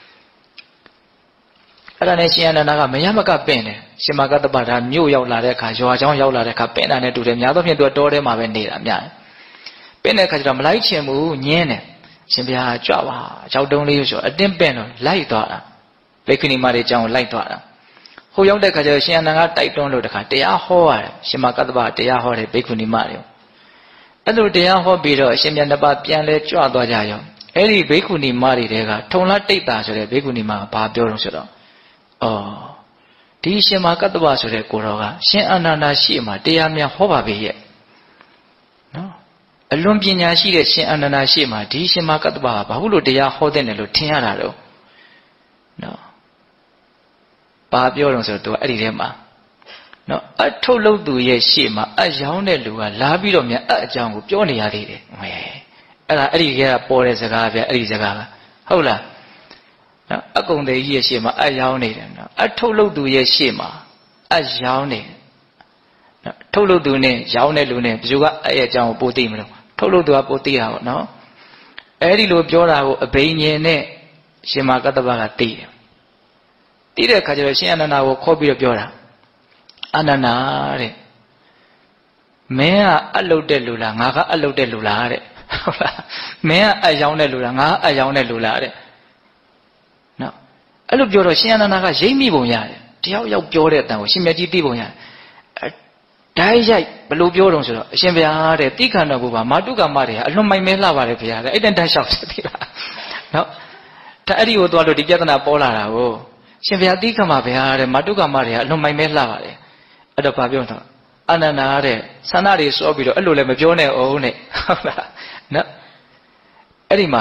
အဲ့ဒါနဲ့ရှင်အနန္ဒာကမရမကပင့်တယ်ရှင်မကတ္တပဒါမြို့ရောက်လာတဲ့အခါရွာချောင်းရောက်လာတဲ့အခါပင့်တာနဲ့တူတယ်များသောဖြင့်သူကတောထဲမှာပဲနေတာများတယ်ပင့်တဲ့အခါကျတော့မလိုက်ချင်ဘူးညင်းတယ်ရှင်ဘုရားကြွပါရောက်တုံးလေးဆိုအတင်းပင့်တော့လိုက်သွားတာဘိက္ခုနီမတွေအကြောင်းကိုလိုက်သွားတာဟိုရောက်တဲ့အခါကျတော့ရှင်အနန္ဒာကတိုက်တွန်းလို့တခါတရားဟောရတယ်ရှင်မကတ္တပတရားဟောတယ်ဘိက္ခုနီမတွေအဲ့လိုတရားဟောပြီးတော့အရှင်မြတ်နှစ်ပါးပြန်လဲကြွသွားကြရောအဲ့ဒီဘိက္ခုနီမတွေတဲကထုံလတိတ်တာဆိုတဲ့ဘိက္ခုနီမကဘာပြောလို့ဆိုတော့ဒီရှင်မကတ္တပဆိုတဲ့ကိုတော်ကရှင်အနန္ဒာရှိမှတရားများဟောပါပဲရဲ့နော်အလွန်ပညာရှိတဲ့ရှင်အနန္ဒာရှိမှဒီရှင်မကတ္တပကဘာလို့တရားဟောတဲ့တယ်လို့ထင်ရတာတော့နော်ဘာပြောတော့ဆိုတော့သူကအဲ့ဒီထဲမှာနော်အထုတ်လုပ်သူရဲ့ရှေ့မှာအရောင်းတဲ့လူကလာပြီးတော့မြန်အကြောင်းကိုပြောနေရသေးတယ်အဲ့ဒီကပေါ်တဲ့စကားဗျအဲ့ဒီစကားကဟုတ်လားနော်အကုံသေးကြီးရဲ့ရှေ့မှာအရောင်းနေတယ်နော်အထုတ်လုပ်သူရဲ့ရှေ့မှာအရောင်းနေနော်ထုတ်လုပ်သူနဲ့ရောင်းတဲ့လူနဲ့ဘယ်သူကအဲ့ရဲ့အကြောင်းကိုပိုသိမလို့ထုတ်လုပ်သူကပိုသိတာပေါ့နော်အဲ့ဒီလိုပြောတာကိုအဘိညာဉ်နဲ့ရှင်မကတ္တပကသိတယ်သိတဲ့အခါကျတော့ရှင်အနန္ဒာကိုခေါ်ပြီးတော့ပြောတာအနန္ဒာတဲ့မင်းကအလုပ်တဲ့လူလားငါကအလုပ်တဲ့လူလားတဲ့ဟုတ်လားမင်းကအယောင်းတဲ့လူလားငါကအယောင်းတဲ့လူလားတဲ့နော်အဲ့လိုပြောတော့ရှင်အနန္ဒာကရိပ်မိပုံရတယ်တယောက်ယောက်ပြောတဲ့အတန်ကိုရှင်မြတ်ကြီးသိပုံရတယ်ဓာတ်ရိုက်ဘလို့ပြောတော့ဆိုတော့အရှင်ဘုရားတဲ့တိခဏတော်ဘုရားမာတုကာမတွေကအလွန်မိုက်မဲလှပါတယ်ဘုရားတဲ့အဲ့တန်တန်းလျှောက်စစ်ပြီလားနော်ဒါအဲ့ဒီကိုသွားလို့ဒီပြဿနာပေါ်လာတာကိုရှင်ဘုရားတိခဏမှာဘုရားတဲ့မာတုကာမတွေကအလွန်မိုက်မဲလှပါတယ်အဲ့တော့ဘာပြောတော့အနန္ဒာတဲ့ဆန္ဒတွေစောပြီးတော့အဲ့လိုလည်းမပြောနဲ့အောင်နဲ့ဟုတ်လားနော်အဲ့ဒီမှာ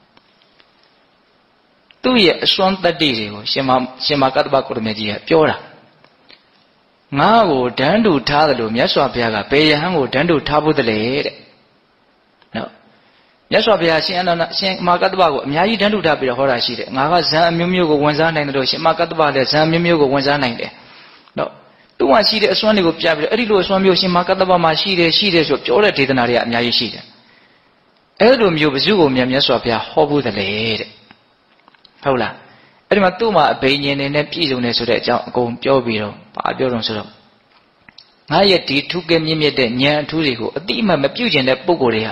သူ့ရဲ့အစွမ်းတတ္တိတွေကိုရှင်မကတ္တပကိုရမြတ်ကြီးကပြောတာငါ့ကိုဒန်းတူထားတယ်လို့မြတ်စွာဘုရားကဘယ်ယဟန်ကိုဒန်းတူထားဖို့တလဲတဲ့နော်မြတ်စွာဘုရားရှင်အနန္ဒာရှင်မကတ္တပကိုအများကြီးဒန်းတူထားပြီးတော့ဟောတာရှိတယ်ငါကဇံအမျိုးမျိုးကိုဝင်စားနိုင်တယ်လို့ရှင်မကတ္တပလည်းဇံအမျိုးမျိုးကိုဝင်စားနိုင်တယ်နော်သူ့မှာရှိတဲ့အစွမ်းတွေကိုပြပြီးတော့အဲ့ဒီလိုအစွမ်းမျိုးရှင်မကတ္တပမှာရှိတယ်ဆိုပြောတဲ့ဒေသနာတွေကအများကြီးရှိတယ်အဲ့လိုမျိုးဘု து ကိုမြတ်စွာဘုရားဟောဖို့တလေတဲ့ဟုတ်လားအဲ့ဒီမှာသူ့မှာအဘိညာဉ်တွေနဲ့ပြည့်စုံတယ်ဆိုတဲ့အကြောင်းအကုန်ပြောပြီးတော့ဘာပြောတော့ဆိုတော့ငါရဲ့ဒီထုကဲမြင့်မြတ်တဲ့ဉာဏ်အထူးတွေကိုအတိအမှတ်မပြုကျင်တဲ့ပုဂ္ဂိုလ်တွေဟာ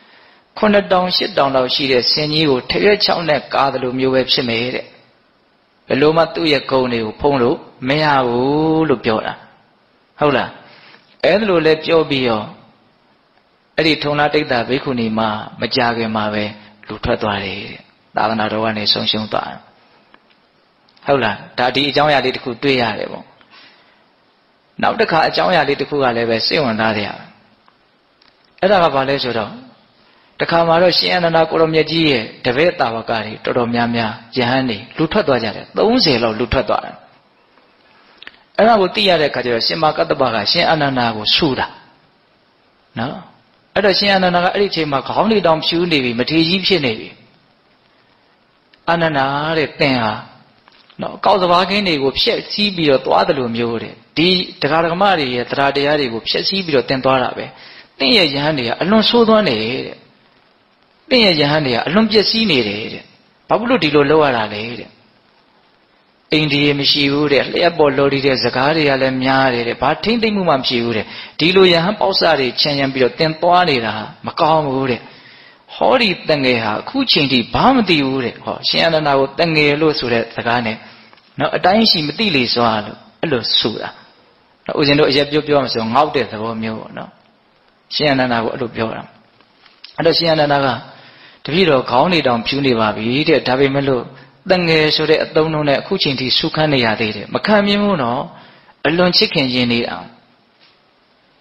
9000 8000လောက်ရှိတဲ့ဆင်ကြီးကိုထရွက်ချောင်းနဲ့ကားတယ်လို့မျိုးပဲဖြစ်မယ်တဲ့ဘယ်လိုမှသူ့ရဲ့ဂုဏ်တွေကိုဖုံးလို့မရဘူးလို့ပြောတာဟုတ်လားအဲ့ဒါလိုလဲပြောပြီးတော့အဲ့ဒီထုံလာတိတ်တာဘိက္ခုနီမမကြခင်မှာပဲလူထွက်သွားတယ်တဲ့သာသနာတော်ကနေဆုံးရှုံးသွားတယ်ဟုတ်လားဒါဒီအကြောင်းအရာလေးတစ်ခုတွေ့ရတယ်ပေါ့နောက်တစ်ခါအကြောင်းအရာလေးတစ်ခုကလည်းပဲစိတ်ဝင်စားတယ်အဲ့ဒါကဘာလဲဆိုတော့တခါမှာတော့ရှင်အနန္ဒာကိုရမြတ်ကြီးရဲ့တပည့်တာဝကတွေတော်တော်များများယဟန်တွေလူထွက်သွားကြတယ်30လောက်လူထွက်သွားတယ်အဲ့ဒါကိုသိရတဲ့အခါကျတော့ရှင်မကတ္တပကရှင်အနန္ဒာကိုဆူတာနော်အဲ့တော့ရှင်အနန္ဒာကအဲ့ဒီအချိန်မှာခေါင်းတွေတောင်ဖြူနေပြီမထေကြီးဖြစ်နေပြီအနန္ဒာတဲ့သင်ဟာနော်ကောက်စဘာခင်းတွေကိုဖျက်ဆီးပြီးတော့သွားတယ်လို့မျိုးတဲ့ဒီတရားဓမ္မတွေရဲ့တရားတရားတွေကိုဖျက်ဆီးပြီးတော့သင်သွားတာပဲသင်ရဲ့ယဟန်တွေကအလွန်ဆိုးသွမ်းနေတဲ့သင်ရဲ့ယဟန်တွေကအလွန်ပျက်စီးနေတယ်တဲ့ဘာဖြစ်လို့ဒီလိုလုပ်ရတာလဲတဲ့အိန္ဒိယမရှိဘူးတဲ့လျှက်ပေါ်လော်ဒီတဲ့စကားတွေကလည်းများတယ်တဲ့ဘာထိမ့်သိမ့်မှုမှမရှိဘူးတဲ့ဒီလိုယဟန်ပေါက်စတွေချမ်းရံပြီးတော့သင်သွားနေတာမကောင်းဘူးတဲ့ဟောဒီတငယ်ဟာအခုချိန်ထိဘာမသိဘူးတဲ့ဟောရှင်အနန္ဒာကိုတငယ်လို့ဆိုတဲ့စကားနဲ့နော်အတိုင်းရှိမသိလေစွာလို့အဲ့လိုဆိုတာနော်ဦးဇင်းတို့အရက်ပြောမှဆိုငေါက်တဲ့သဘောမျိုးပေါ့နော်ရှင်အနန္ဒာကိုအဲ့လိုပြောတာအဲ့တော့ရှင်အနန္ဒာကတပည့်တော်ခေါင်းနေတောင်ဖြူနေပါပြီတဲ့ဒါပေမဲ့လို့တငယ်ဆိုတဲ့အသုံးနှုန်းနဲ့အခုချိန်ထိဆုခန်းနေရသေးတယ်မခံမြင်ဘူးနော်အလွန်ချစ်ခင်ရင်းနေအောင်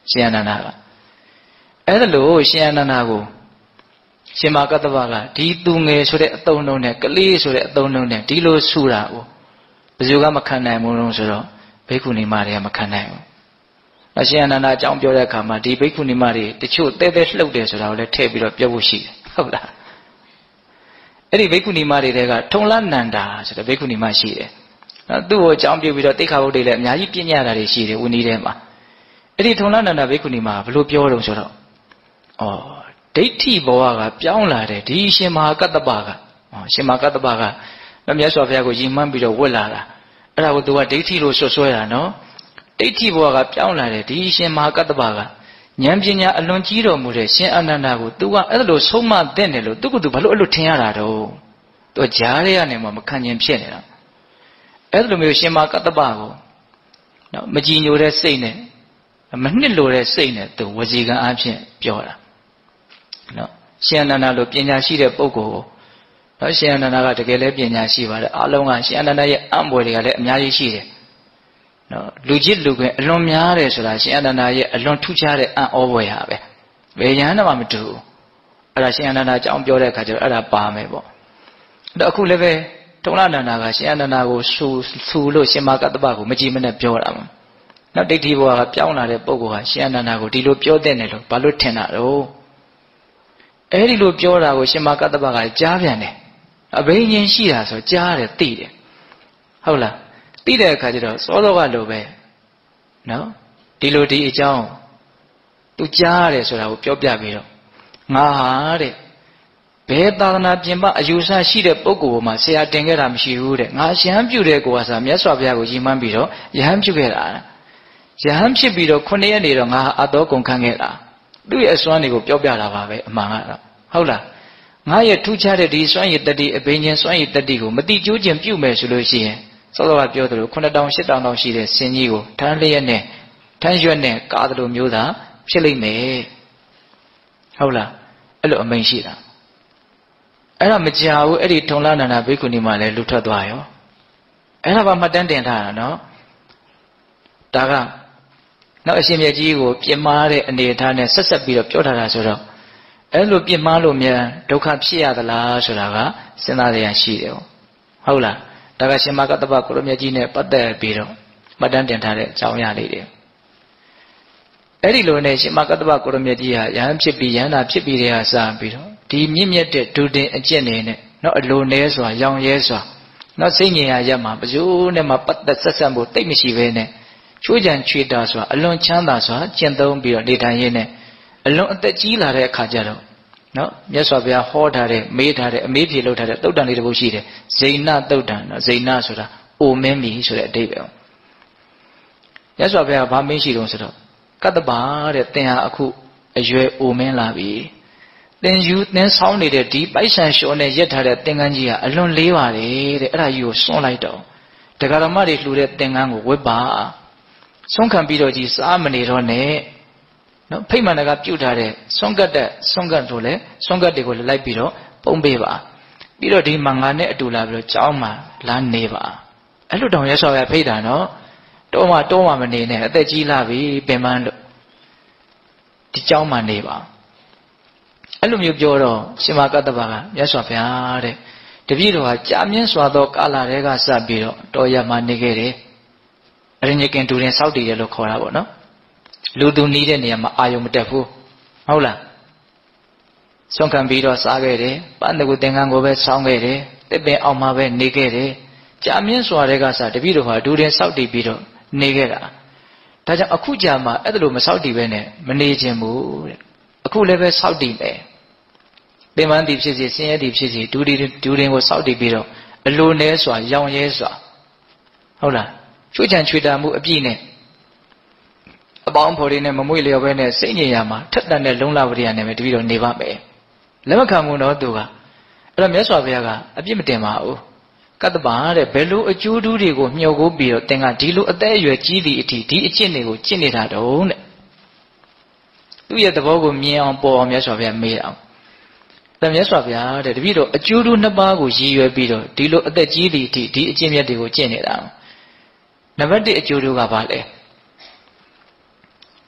ရှင်အနန္ဒာကအဲ့ဒါလို့ရှင်အနန္ဒာကိုရှင်မကတ္တဗကဒီသူငယ်ဆိုတဲ့အသုံးနှုန်းနဲ့ကလေးဆိုတဲ့အသုံးနှုန်းနဲ့ဒီလိုဆူတာကိုဘယ်သူကမခံနိုင်ဘူးလို့ဆိုတော့ဘိက္ခုနီမတွေကမခံနိုင်ဘူး။အရှင်အနန္ဒာအကြောင်းပြောတဲ့အခါမှာဒီဘိက္ခုနီမတွေတချို့တဲတဲလှုပ်တယ်ဆိုတာကိုလည်းထည့်ပြီးတော့ပြောဖို့ရှိတယ်ဟုတ်လား။အဲ့ဒီဘိက္ခုနီမတွေကထုံလနန္ဒာဆိုတဲ့ဘိက္ခုနီမရှိတယ်။နော်သူ့ကိုအကြောင်းပြုပြီးတော့တိခါဘုဒ္ဓတွေလည်းအများကြီးပြညတာတွေရှိတယ်ဝိနည်းထဲမှာ။အဲ့ဒီထုံလနန္ဒာဘိက္ခုနီမဘယ်လိုပြောတော့ဆိုတော့ဒိဋ္ဌိဘဝကပြောင်းလာတယ်ဒီရှင်မဟာကတ္တပကရှင်မဟာကတ္တပကမြတ်စွာဘုရားကိုယဉ်မှန်းပြီးတော့ဝတ်လာတာအဲ့ဒါကိုသူကဒိဋ္ဌိလို့ဆွဆွဲတာနော်ဒိဋ္ဌိဘဝကပြောင်းလာတယ်ဒီရှင်မဟာကတ္တပကဉာဏ်ပညာအလွန်ကြီးတော်မူတဲ့ရှင်အနန္ဒာကိုသူကအဲ့လိုဆုံးမသင့်တယ်လို့သူကသူဘာလို့အဲ့လိုထင်ရတာတော့သူကကြားရကနေမှမခံကျင်ဖြစ်နေတာအဲ့လိုမျိုးရှင်မဟာကတ္တပကိုနော်မကြည်ညိုတဲ့စိတ်နဲ့မနှစ်လိုတဲ့စိတ်နဲ့သူဝစီကံအဖြစ်ပြောတာနော်ရှင်အနန္ဒာလိုပညာရှိတဲ့ပုဂ္ဂိုလ်ကိုနော်ရှင်အနန္ဒာကတကယ်လည်းပညာရှိပါတယ်အားလုံးကရှင်အနန္ဒာရဲ့အံ့ဘွယ်တွေကလည်းအများကြီးရှိတယ်နော်လူကြီးလူကွယ်အလွန်များတယ်ဆိုတာရှင်အနန္ဒာရဲ့အလွန်ထူးခြားတဲ့အံ့ဩဘွယ်ဟာပဲဘယ်ညာမှမတူဘူးအဲ့ဒါရှင်အနန္ဒာအကြောင်းပြောတဲ့အခါကျတော့အဲ့ဒါပါမယ်ပေါ့အဲ့တော့အခုလည်းပဲထုံလနန္ဒာကရှင်အနန္ဒာကိုဆူလို့ရှင်မကတ္တပကိုမကြည်မနဲ့ပြောတာမှာနောက်ဒိဋ္ဌိဘဝကပြောင်းလာတဲ့ပုဂ္ဂိုလ်ဟာရှင်အနန္ဒာကိုဒီလိုပြောတဲ့တယ်လို့ဘာလို့ထင်တာတော့အဲ့ဒီလိုပြောတာကိုရှင်မကတ္တပကကြားပြန်တယ်အဘိညာဉ်ရှိတာဆိုကြားတယ်သိတယ်ဟုတ်လားသိတဲ့အခါကျတော့စောစောကလိုပဲနော်ဒီလိုဒီအကြောင်းသူကြားရတယ်ဆိုတာကိုပြောပြပြီးတော့ငါဟာတဲ့ဘယ်သာသနာပြင်ပအယူဆရှိတဲ့ပုဂ္ဂိုလ်မှာဆရာတင်ခဲ့တာမရှိဘူးတဲ့ငါယဟန်ပြုတဲ့ကိုကစားမြတ်စွာဘုရားကိုယဉ်မှန်းပြီးတော့ယဟန်ပြုခဲ့တာယဟန်ဖြစ်ပြီးတော့9 ရက်နေတော့ငါအတော်ကုန်ခံခဲ့တာသူ့ရဲ့အစွမ်းတွေကိုပြောပြတာပါပဲအမှန်ကတော့ဟုတ်လားငါရဲ့ထူးခြားတဲ့ဒီစွမ်းရည်တတိအဘိညာဉ်စွမ်းရည်တတိကိုမတိကျိုးခြင်းပြုမယ်ဆိုလို့ရှိရင်စောစောကပြောသလို9000 8000တောင်ရှိတဲ့စင်ကြီးကိုထမ်းလျက်နဲ့ထမ်းရွက်နဲ့ကားသလိုမျိုးသာဖြစ်လိမ့်မယ်ဟုတ်လားအဲ့လိုအမိန့်ရှိတာအဲ့ဒါမကြာဘူးအဲ့ဒီထုံလနန္ဒာဘိက္ခုနီမှလည်းလူထွက်သွားရောအဲ့ဒါပါမှတ်တမ်းတင်ထားတာနော်ဒါကနောက်အရှင်မြတ်ကြီးကိုပြင်းမာတဲ့အနေအထားနဲ့ဆက်ဆက်ပြီးတော့ပြောထားတာဆိုတော့အဲ့လိုပြင်းမာလို့မြန်ဒုက္ခဖြစ်ရသလားဆိုတာကစဉ်းစားရရှိတယ်ဟုတ်လားဒါကရှင်မကတ္တပကိုရမြတ်ကြီးနဲ့ပတ်သက်ပြီးတော့မှတ်တမ်းတင်ထားတဲ့အကြောင်းအရာလေးတွေအဲ့ဒီလိုနဲ့ရှင်မကတ္တပကိုရမြတ်ကြီးဟာယဟန်ဖြစ်ပြီးယန္တာဖြစ်ပြီးတဲ့ဟာစပြီးတော့ဒီမြင့်မြတ်တဲ့ဒုတင်အကျင့်တွေနဲ့နော်အလိုနဲစွာရောင်ရဲစွာနော်စိတ်ငြိမ်ရာရက်မှာပဇိုးနဲ့မှပတ်သက်ဆက်ဆက်ဖို့တိတ်မရှိဘဲနဲ့ချိုးချံချွေတာစွာအလွန်ချမ်းသာစွာကျင့်သုံးပြီးတော့နေထိုင်ရင်းနဲ့အလွန်အသက်ကြီးလာတဲ့အခါကျတော့နော်မြတ်စွာဘုရားဟောထားတဲ့မေးထားတဲ့အမေးဖြေလုပ်ထားတဲ့သုတ်တန်လေးတစ်ပုဒ်ရှိတယ်ဇိဏသုတ်တန်နော်ဇိဏဆိုတာအိုမင်းမီဆိုတဲ့အဓိပ္ပာယ်မြတ်စွာဘုရားဗာမင်းရှိတော့ဆိုတော့ကတ္တပါတဲ့သင်ဟာအခုအရွယ်အိုမင်းလာပြီသင်ယူသင်ဆောင်းနေတဲ့ဒီပိုက်ဆံလျှော်နဲ့ရက်ထားတဲ့သင်္ကန်းကြီးကအလွန်လေးပါတယ်တဲ့အဲ့ဒါကြီးကိုစွန့်လိုက်တော့တရားဓမ္မတွေလှူတဲ့သင်္ကန်းကိုဝတ်ပါဆုံးခံပြီးတော့ကြီးစားမနေတော့နဲ့နော်ဖိတ်မှန်တကပြုတ်ထားတဲ့ဆွန့်ကတ်တို့လည်းဆွန့်ကတ်တွေကိုလည်းလိုက်ပြီးတော့ပုံပေးပါပြီးတော့ဒီမှာငါနဲ့အတူလာပြီးတော့ကြောင်းမှာလာနေပါအဲ့လိုတောင်ရသော်ရဖိတ်တာနော်တော့မှမနေနဲ့အသက်ကြီးလာပြီပင်မန်းလို့ဒီကြောင်းမှာနေပါအဲ့လိုမျိုးပြောတော့ရှင်မကတ္တဗကမြတ်စွာဘုရားတဲ့တပည့်တော်ဟာကြာမြင့်စွာသောကာလတွေကစပြီးတော့တော်ရမှာနေခဲ့တယ်အရင်ကင်တူရင်စောက်တည်တယ်လို့ခေါ်တာပေါ့နော်လူသူနီးတဲ့နေရာမှာအာယုံမတက်ဘူးဟုတ်လားဆုံးခံပြီးတော့စားခဲ့တယ်ပန်းတကူသင်္ကန်းကိုပဲဆောင်းခဲ့တယ်တစ်ပင်အောင်မှာပဲနေခဲ့တယ်ကြာမြင့်စွာတွေကစတပည့်တော်ဟာဒူရင်စောက်တည်ပြီးတော့နေခဲ့တာဒါကြောင့်အခုကြာမှာအဲ့ဒါလိုမစောက်တည်ပဲနဲ့မနေခြင်းဘူးတဲ့အခုလည်းပဲစောက်တည်မယ်ပင်မန်းတည်ဖြစ်စီဆင်းရဲတည်ဖြစ်စီဒူရင်ကိုစောက်တည်ပြီးတော့အလိုနဲစွာရောင်ရဲစွာဟုတ်လားချွေးချံချွေတာမှုအပြည့်နဲ့အပေါင်းဖော်တွေနဲ့မမွေ့လျော်ပဲနဲ့စိတ်ညစ်ရမှာထက်တန်တဲ့လုံလဝရိယနဲ့ပဲတပည့်တော်နေပါမယ်လက်မခံဘူးတော့သူကအဲ့တော့မြတ်စွာဘုရားကအပြစ်မတင်ပါဘူးကတ္တပါတဲ့ဘယ်လိုအကျိုးတူးတွေကိုမျှော်ကိုပြီးတော့သင်ကဒီလိုအသက်အရွယ်ကြီးသည့်အထိဒီအကျင့်တွေကိုကျင့်နေတာတော့တဲ့သူ့ရဲ့သဘောကိုမြင်အောင်ပေါ်အောင်မြတ်စွာဘုရားမေးအောင်တမြတ်စွာဘုရားတဲ့တပည့်တော်အကျိုးတူးနှစ်ပါးကိုရည်ရွယ်ပြီးတော့ဒီလိုအသက်ကြီးသည့်အထိဒီအကျင့်မြတ်တွေကိုကျင့်နေတာနံပါတ်1အကျိုးတူးကဘာလဲ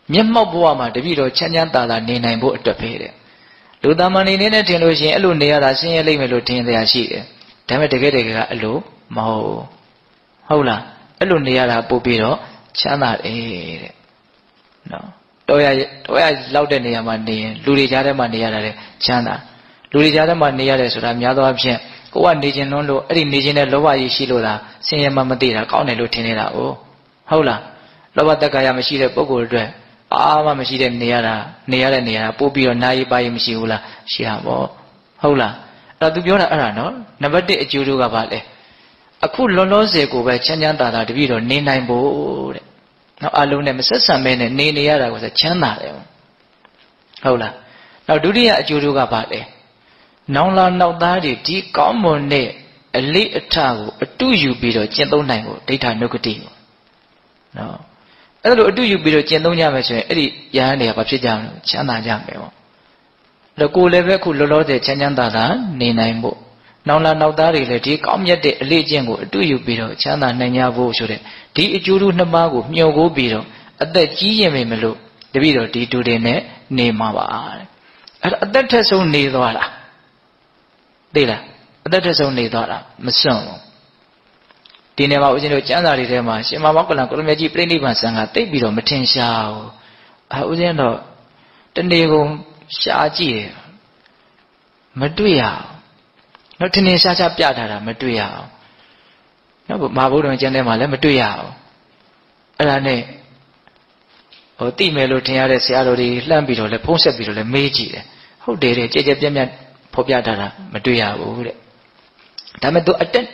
မျက်မှောက်ဘဝမှာတပည့်တော်ချမ်းချမ်းသာသာနေနိုင်ဖို့အတွက်ပဲတဲ့လူသားမနေနေတဲ့ထင်လို့ရှိရင်အဲ့လိုနေရတာဆင်းရဲလိမ့်မယ်လို့ထင်ကြရရှိတယ်ဒါပေမဲ့တကယ်ကအဲ့လိုမဟုတ်လားအဲ့လိုနေရတာပို့ပြီးတော့ချမ်းသာတယ်တဲ့နော်တော်ရလောက်တဲ့နေရာမှာနေရင်လူတွေကြားထဲမှာနေရတာလေချမ်းသာလူတွေကြားထဲမှာနေရတယ်ဆိုတာများသောအားဖြင့်ကိုကနေခြင်းလုံးလို့အဲ့ဒီနေခြင်းတဲ့လောဘကြီးရှိလို့လားဆင်းရဲမှမသိတာကောင်းတယ်လို့ထင်နေတာ哦ဟုတ်လားလောဘတက္ကရာမရှိတဲ့ပုဂ္ဂိုလ်အတွက်အားမမရှိတဲ့နေရတဲ့နေရာပို့ပြီးတော့နာယီပါယီမရှိဘူးလားရှိရပါဟုတ်လားအဲ့တော့သူပြောတာအဲ့ဒါနော်နံပါတ်1အကျိုးတို့ကဘာလဲအခုလောလောဆယ်ကိုပဲချမ်းချမ်းသာသာတပည့်တော်နေနိုင်ဖို့တဲ့နောက်အလုံးနဲ့မဆက်ဆံမဲနဲ့နေရတာကိုဆိုချမ်းသာတယ်ဟုတ်လားနောက်ဒုတိယအကျိုးတို့ကဘာလဲနောင်လာနောက်သားတွေဒီကောင်းမွန်တဲ့အလေးအထကိုအတုယူပြီးတော့ကျင့်သုံးနိုင်ဖို့ဒိဋ္ဌာနုကတိကိုနော်အဲ့လိုအတုယူပြီးတော့ကျင့်သုံးကြမယ်ဆိုရင်အဲ့ဒီယဟန်တွေကဘာဖြစ်ကြမလဲချမ်းသာကြမယ်ပေါ့ဒါကိုယ်လည်းပဲခုလောလောဆယ်ချမ်းချမ်းသာသာနေနိုင်ဖို့နောင်လာနောက်သားတွေလည်းဒီကောင်းမြတ်တဲ့အလေးအကျင့်ကိုအတုယူပြီးတော့ချမ်းသာနိုင်ကြဖို့ဆိုတဲ့ဒီအကျိုးတို့နှစ်ပါးကိုမျှော်ကိုပြီးတော့အသက်ကြီးရင်မလို့တပည့်တော်ဒီတူတွေနဲ့နေမှာပါတဲ့အဲ့ဒါအသက်ထက်ဆုံးနေသွားတာသိလားအသက်ထက်ဆုံးနေသွားတာမစွန့်ဘူးဒီနေ့မှာဦးဇင်းတို့ကျမ်းစာတွေထဲမှာရှင်မမောက္ကလံကိုရမကြီးပြိဋိဘံဆံကတိတ်ပြီးတော့မထင်ရှားဘူးဦးဇင်းတော့တနေ့ကုန်ရှားကြည့်တယ်မတွေ့ရဘူးနော်ထင်ထင်ရှားရှားပြထားတာမတွေ့ရအောင်နော်မဟာဗုဒ္ဓံကျမ်းထဲမှာလည်းမတွေ့ရအောင်အဲ့ဒါနဲ့တိမယ်လို့ထင်ရတဲ့ဆရာတော်တွေလှမ်းပြီးတော့လည်းဖုံးဆက်ပြီးတော့လည်းမေးကြည့်တယ်ဟုတ်တယ်တဲ့ကြဲကြဲပြန့်ပြန့်ဖော်ပြထားတာမတွေ့ရဘူးတဲ့ဒါပေမဲ့သူအသက်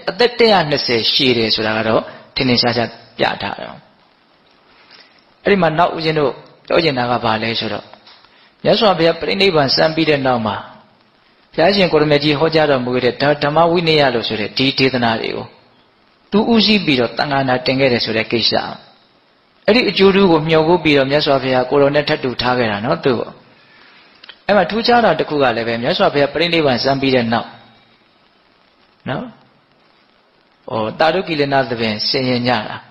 120ရှည်တယ်ဆိုတာကတော့ထင်ထင်ရှားရှားပြထားတယ်အဲ့ဒီမှာနောက်ဦးဇင်းတို့ပြောချင်တာကဘာလဲဆိုတော့မြတ်စွာဘုရားပြိဋိဘံစံပြီးတဲ့နောက်မှာဘုရားရှင်ကိုရမကြီးဟောကြားတော်မူခဲ့တဲ့ဓမ္မဝိနည်းလို့ဆိုတဲ့ဒီဒေသနာတွေကိုသူဥရှိပြီးတော့တန်ခါနာတင်ခဲ့တယ်ဆိုတဲ့ကိစ္စအဲ့ဒီအကျိုးတူကိုမျှော်ကိုပြီးတော့မြတ်စွာဘုရားကိုတော်နဲ့ထပ်တူထားခဲ့တာနော်သူ့ကိုအဲ့မှာထူးခြားတာတစ်ခုကလည်းပဲမြတ်စွာဘုရားပြိဋိဘံစံပြီးတဲ့နောက်နော်တာရုကိလနာသဘင်ဆင်ရင်ကြတာ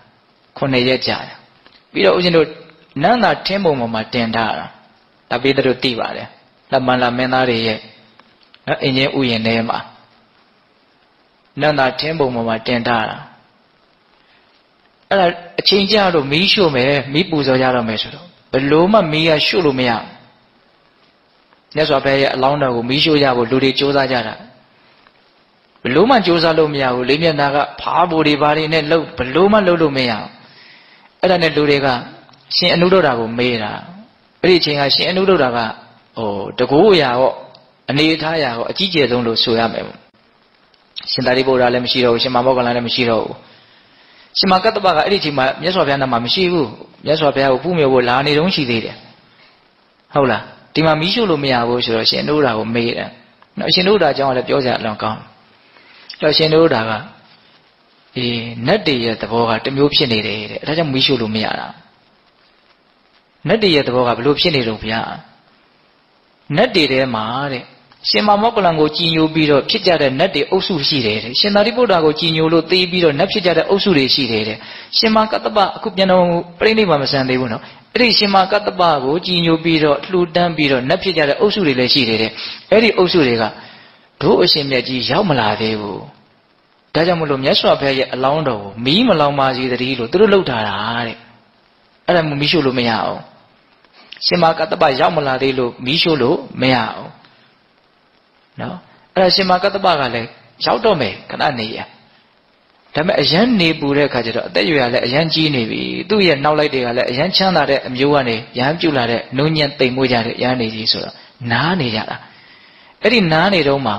9ရက်ကြာတယ်ပြီးတော့ဦးဇင်းတို့နန္တာထင်းပုံပေါ်မှာတင်ထားတာဒါပေးတဲ့တို့သိပါတယ်လက်မန်လာမင်းသားတွေရဲ့နော်အင်းချင်းဥယျာဉ်ထဲမှာနန္တာထင်းပုံပေါ်မှာတင်ထားတာအဲ့ဒါအချိန်ကြာတော့မီးရှို့မယ်မီးပူဇော်ကြတော့မယ်ဆိုတော့ဘလို့မှမီးကရှို့လို့မရဘူးမြတ်စွာဘုရားရဲ့အလောင်းတော်ကိုမီးရှို့ရဖို့လူတွေကြိုးစားကြတာဘလို့မှကြိုးစားလို့မရဘူးလေးမျက်နှာကဖားဖို့တွေဘာတွေနဲ့လှုပ်ဘလို့မှလှုပ်လို့မရဘူးအဲ့ဒါနဲ့လူတွေကရှင်အနုဒ္ဒရာကိုမေးတာအဲ့ဒီအချိန်ကရှင်အနုဒ္ဒရာကတကူရာရောအနေထားရာရောအကြီးကျယ်ဆုံးလို့ဆိုရမယ်ပေါ့ရှင်သာရိပုတ္တရာလည်းမရှိတော့ဘူးရှင်မမောက္ကလံလည်းမရှိတော့ဘူးရှင်မကတ္တပကအဲ့ဒီအချိန်မှာမြတ်စွာဘုရားနာမှာမရှိဘူးမြတ်စွာဘုရားကိုပူမြေဖို့လာနေတုန်းရှိသေးတယ်ဟုတ်လားဒီမှာမီးရှို့လို့မရဘူးဆိုတော့ရှင်အနုဒ္ဒရာကိုမေးတယ်နော်ရှင်အနုဒ္ဒရာအကြောင်းကလည်းပြောစရာအလွန်ကောင်းတော့ရှင်တို့ဒါကနတ်တည်းရဲ့သဘောကတစ်မျိုးဖြစ်နေတယ်တဲ့ဒါကြောင့်မီးရှို့လို့မရတာနတ်တည်းရဲ့သဘောကဘယ်လိုဖြစ်နေတော့ဗျာနတ်တည်းထဲမှာတဲ့ရှင်မမောက္ကလံကိုကြည်ညိုပြီးတော့ဖြစ်ကြတဲ့နတ်တွေအုပ်စုရှိတယ်တဲ့ရှင်သာရိပုတ္တရာကိုကြည်ညိုလို့သိပြီးတော့နတ်ဖြစ်ကြတဲ့အုပ်စုတွေရှိတယ်တဲ့ရှင်မကတ္တပအခုပြန်တော့ပြိဋိဘံမဆန်သေးဘူးနော်အဲ့ဒီရှင်မကတ္တပကိုကြည်ညိုပြီးတော့လှူဒန်းပြီးတော့နတ်ဖြစ်ကြတဲ့အုပ်စုတွေလည်းရှိတယ်တဲ့အဲ့ဒီအုပ်စုတွေကတို့အရှင်မြတ်ကြီးရောက်မလာသေးဘူးဒါကြောင့်မလို့မြတ်စွာဘုရားရဲ့အလောင်းတော်ကိုမီးမလောင်ပါစေတည်းလို့သူတို့လှုပ်ထားတာတဲ့အဲ့ဒါမီးရှို့လို့မရအောင်ရှင်မကတ္တပရောက်မလာသေးလို့မီးရှို့လို့မရအောင်နော်အဲ့ဒါရှင်မကတ္တပကလည်းရောက်တော့မယ်ခဏနေရဒါပေမဲ့အရန်နေပူတဲ့အခါကျတော့အသက်ရွယ်ကလည်းအရန်ကြီးနေပြီသူ့ရဲ့နောက်လိုက်တွေကလည်းအရန်ချမ်းသာတဲ့အမျိုးကနေရဟန်းပြုလာတဲ့နုညံ့တိမ်မွေးကြတဲ့ရဟန်းနေကြီးဆိုတော့နားနေကြတာအဲ့ဒီနားနေတော့မှ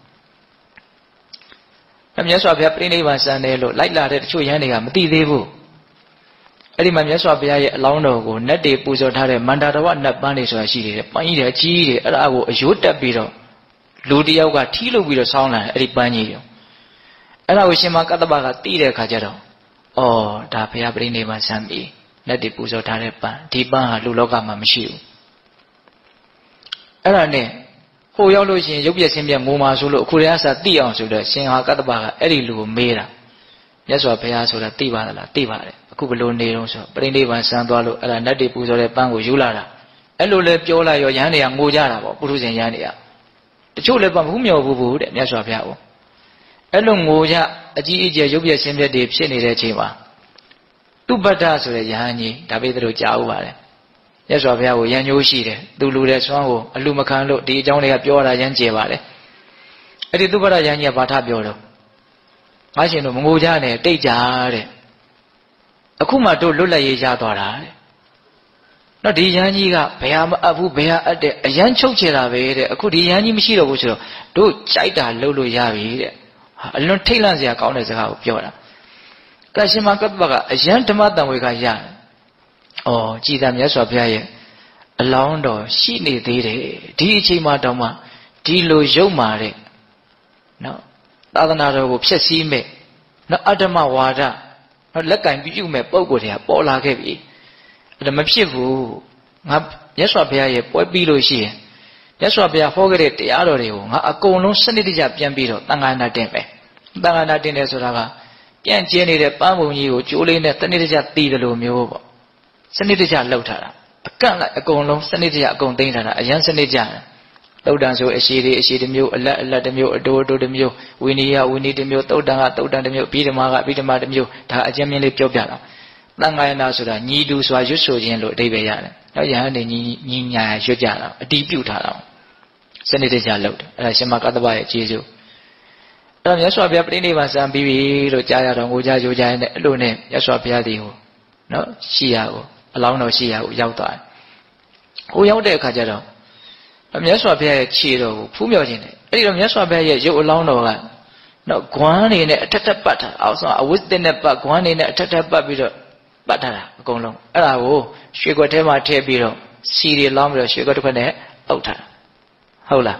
မြတ်စွာဘုရားပြိဋိဘံစံတယ်လို့လိုက်လာတဲ့တချို့ရဟန်းတွေကမသိသေးဘူးအဲ့ဒီမှာမြတ်စွာဘုရားရဲ့အလောင်းတော်ကိုနတ်တွေပူဇော်ထားတဲ့မန္တာတော်နတ်ပန်းတွေဆိုတာရှိတယ်ပန်းကြီးတွေအကြီးတွေအဲ့ဒါကိုအယိုးတက်ပြီးတော့လူတယောက်ကထီးလုပ်ပြီးတော့ဆောင်းလာတယ်အဲ့ဒီပန်းကြီးကိုအဲ့ဒါကိုရှင်မကတ္တပကသိတဲ့အခါကျတော့ဒါဘုရားပြိဋိဘံစံပြီနတ်တွေပူဇော်ထားတဲ့ပန်းဒီပန်းဟာလူလောကမှာမရှိဘူးအဲ့ဒါနဲ့ဟိုရောက်လို့ရှိရင်ရုပ်ပြက်ဆင်းပြက်ငိုမာဆိုလို့အခုတည်းအစားသိအောင်ဆိုတော့ရှင်ဟာကတ္တပကအဲ့ဒီလူကိုမေးတာမြတ်စွာဘုရားဆိုတာသိပါသလားသိပါတယ်အခုဘလို့နေတော့ဆိုပြိဋိဘံဆန်းသွားလို့အဲ့ဒါနတ်တွေပူဇော်တဲ့ပန်းကိုယူလာတာအဲ့လိုလဲပြောလိုက်ရောယဟန်တွေကငိုကြတာပေါ့ပုထုဇဉ်ယဟန်တွေကတချို့လည်းမမျှော်ဘူးတဲ့မြတ်စွာဘုရားကိုအဲ့လိုငိုကြအကြီးအကျယ်ရုပ်ပြဆင်းပြတွေဖြစ်နေတဲ့အချိန်မှာသူပတ္တဆိုတဲ့ယဟန်ကြီးဒါပေတို့ကြားဥပါတယ်မြတ်စွာဘုရားကိုရန်ညိုးရှိတယ်သူလူတဲ့ဆွမ်းကိုအလူမခံလို့ဒီအကြောင်းတွေကပြောရတာရမ်းကျယ်ပါတယ်အဲ့ဒီသူပတ္တယဟန်ကြီးကဘာထပြောတော့ငါရှင်တို့မငိုကြနဲ့တိတ်ကြတဲ့အခုမှတို့လွတ်လပ်ရေးရသွားတာတဲ့နော်ဒီယဟန်ကြီးကဘယ်ဟာမအပ်ဘူးဘယ်ဟာအပ်တဲ့အရန်ချုပ်ချယ်တာပဲတဲ့အခုဒီယဟန်ကြီးမရှိတော့ဘူးဆိုတော့တို့ကြိုက်တာလုပ်လို့ရပြီတဲ့အလွန်ထိတ်လန့်စရာကောင်းတဲ့စကားကိုပြောတာကရှင်မကပ္ပကအရန်ဓမ္မတန်ဝေကရတယ်။အော်ကြည်သာမြတ်စွာဘုရားရဲ့အလောင်းတော်ရှိနေသေးတယ်ဒီအချိန်မှတော့မှဒီလိုရုပ်မာတဲ့နော်သာသနာတော်ကိုဖျက်ဆီးမဲ့နော်အတ္တမဝါဒနော်လက်ကင်ပြုမဲ့ပုံကိုယ်တွေကပေါ်လာခဲ့ပြီအဲ့ဒါမဖြစ်ဘူးငါမြတ်စွာဘုရားရဲ့ပွဲပြီးလို့ရှိရင်မြတ်စွာဘုရားဟောခဲ့တဲ့တရားတော်တွေကိုငါအကုန်လုံးစနစ်တကျပြန်ပြီးတော့သံဃာနာတင်ပဲသံဃာနာတင်တယ်ဆိုတာကပြန်ကျင်းနေတဲ့ပန်းပုံကြီးကိုကျိုးလေးနဲ့စနစ်တကျတီးတယ်လို့မျိုးပေါ့စနစ်တကျလှုပ်ထားတာအကန့်လိုက်အကုန်လုံးစနစ်တကျအကုန်သိမ်းထားတာအရန်စနစ်ကျတယ်သုတ်တန်ဆိုအရှိတစ်မျိုးအလက်တစ်မျိုးအတိုတစ်မျိုးဝိနည်းတစ်မျိုးသုတ်တန်ကသုတ်တန်တစ်မျိုးပြီးဓမ္မကပြီးဓမ္မတစ်မျိုးဒါအကျဉ်းမြင့်လေးပြောပြတာသံဃာယနာဆိုတာညီတူစွာရွတ်ဆိုခြင်းလို့အဓိပ္ပာယ်ရတယ်နော်ယဟန်နေညီညာရွတ်ကြတာအတီးပြုတ်ထားတာစနစ်တကျလှုပ်တယ်အဲ့ဒါရှင်မကတ္တဗရဲ့ကျေးဇူးအဲ့တော့မြတ်စွာဘုရားပြိဋိဘံစံပြီးပြီလို့ကြားရတော့ငိုကြကြိုးကြရင်လည်းအဲ့လိုနဲ့မြတ်စွာဘုရားဒီကိုနော်ရှိရကိုအလောင်းတော်ရှိရကိုရောက်သွားတယ်။ဟိုရောက်တဲ့အခါကျတော့မြတ်စွာဘုရားရဲ့ခြေတော်ကိုဖူးမြော်ခြင်းတယ်အဲ့ဒီတော့မြတ်စွာဘုရားရဲ့ရုပ်အလောင်းတော်ကနော်ဂွမ်းနေနဲ့အထက်ထပ်ပတ်ထားအောက်ဆုံးအဝိသစ်နဲ့ပတ်ဂွမ်းနေနဲ့အထက်ထပ်ပတ်ပြီးတော့ပတ်ထားတာအကုန်လုံးအဲ့ဒါကိုရွှေခွက်ထဲမှာထည့်ပြီးတော့စီတွေလောင်းပြီးတော့ရွှေခွက်တစ်ခွက်နဲ့အုပ်ထားဟုတ်လား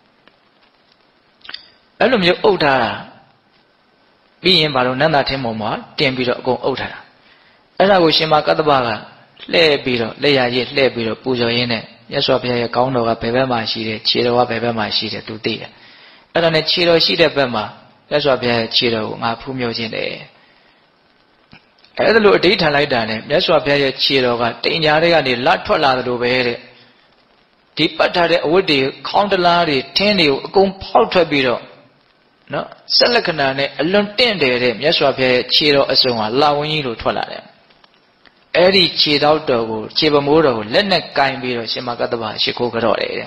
အဲ့လိုမျိုးအုပ်ထားတာပြီးရင်ဘာလို့နန္ဒထင်းပေါ်မှာတင်ပြီးတော့အကုန်အုပ်ထားတာအဲ့ဒါကိုရှင်မကတ္တဗကလှည့်ပြီးတော့လက်ရရည်လှည့်ပြီးတော့ပူဇော်ရင်းနဲ့မြတ်စွာဘုရားရဲ့ကောင်းတော်ကဘယ်ဘက်မှာရှိတယ်ခြေတော်ကဘယ်ဘက်မှာရှိတယ်သူသိတယ်အဲ့ဒါနဲ့ခြေတော်ရှိတဲ့ဘက်မှာမြတ်စွာဘုရားရဲ့ခြေတော်ကိုငါဖူးမြော်ခြင်းတယ်အဲ့ဒါလိုအဓိဋ္ဌာန်လိုက်တာနဲ့မြတ်စွာဘုရားရဲ့ခြေတော်ကတိမ်ညာတွေကနေလက်ထွက်လာတယ်လို့ပဲတဲ့ဒီပတ်ထားတဲ့အဝတ်တွေခေါင်းတလားတွေထင်းတွေကိုအကုန်ဖောက်ထွက်ပြီးတော့နော်ဆက်လက္ခဏာနဲ့အလွန်တင့်တယ်တဲ့မြတ်စွာဘုရားရဲ့ခြေတော်အစုံဟာလာဝင်းကြီးလိုထွက်လာတယ်အဲ့ဒီခြေတော်တော်ကိုခြေပမိုးတော်ကိုလက်နဲ့ကင်ပြီးတော့ရှင်မကတ္တဗရှိခိုးကြတော့တယ်တဲ့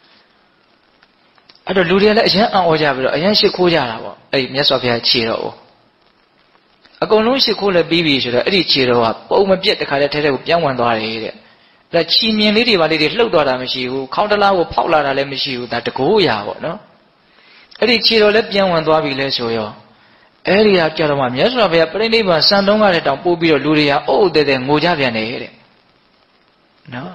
အဲ့တော့လူတွေလည်းအရန်အံ့ဩကြပြီးတော့အရန်ရှိခိုးကြတာပေါ့အဲ့ဒီမြတ်စွာဘုရားခြေတော်ကိုအကုန်လုံးရှိခိုးလည်းပြီးပြီဆိုတော့အဲ့ဒီခြေတော်ကပုံမပြတ်တခါတည်းထဲထဲကိုပြန်ဝင်သွားတယ်တဲ့ဒါချီမြင်လေးတွေပါလေးတွေလှုပ်သွားတာမရှိဘူးခေါင်းတလားကိုဖောက်လာတာလည်းမရှိဘူးဒါတကိုးရာပေါ့နော်အဲ့ဒီခြေတော်လည်းပြန်ဝင်သွားပြီလဲဆိုရောအဲ့ဒီဟာကြတော့မှမြတ်စွာဘုရားပြိဋိဘံစံတုံးကလည်းတောင်ပို့ပြီးတော့လူတွေကအိုးတဲ့ငိုကြပြန်တယ်တဲ့နော်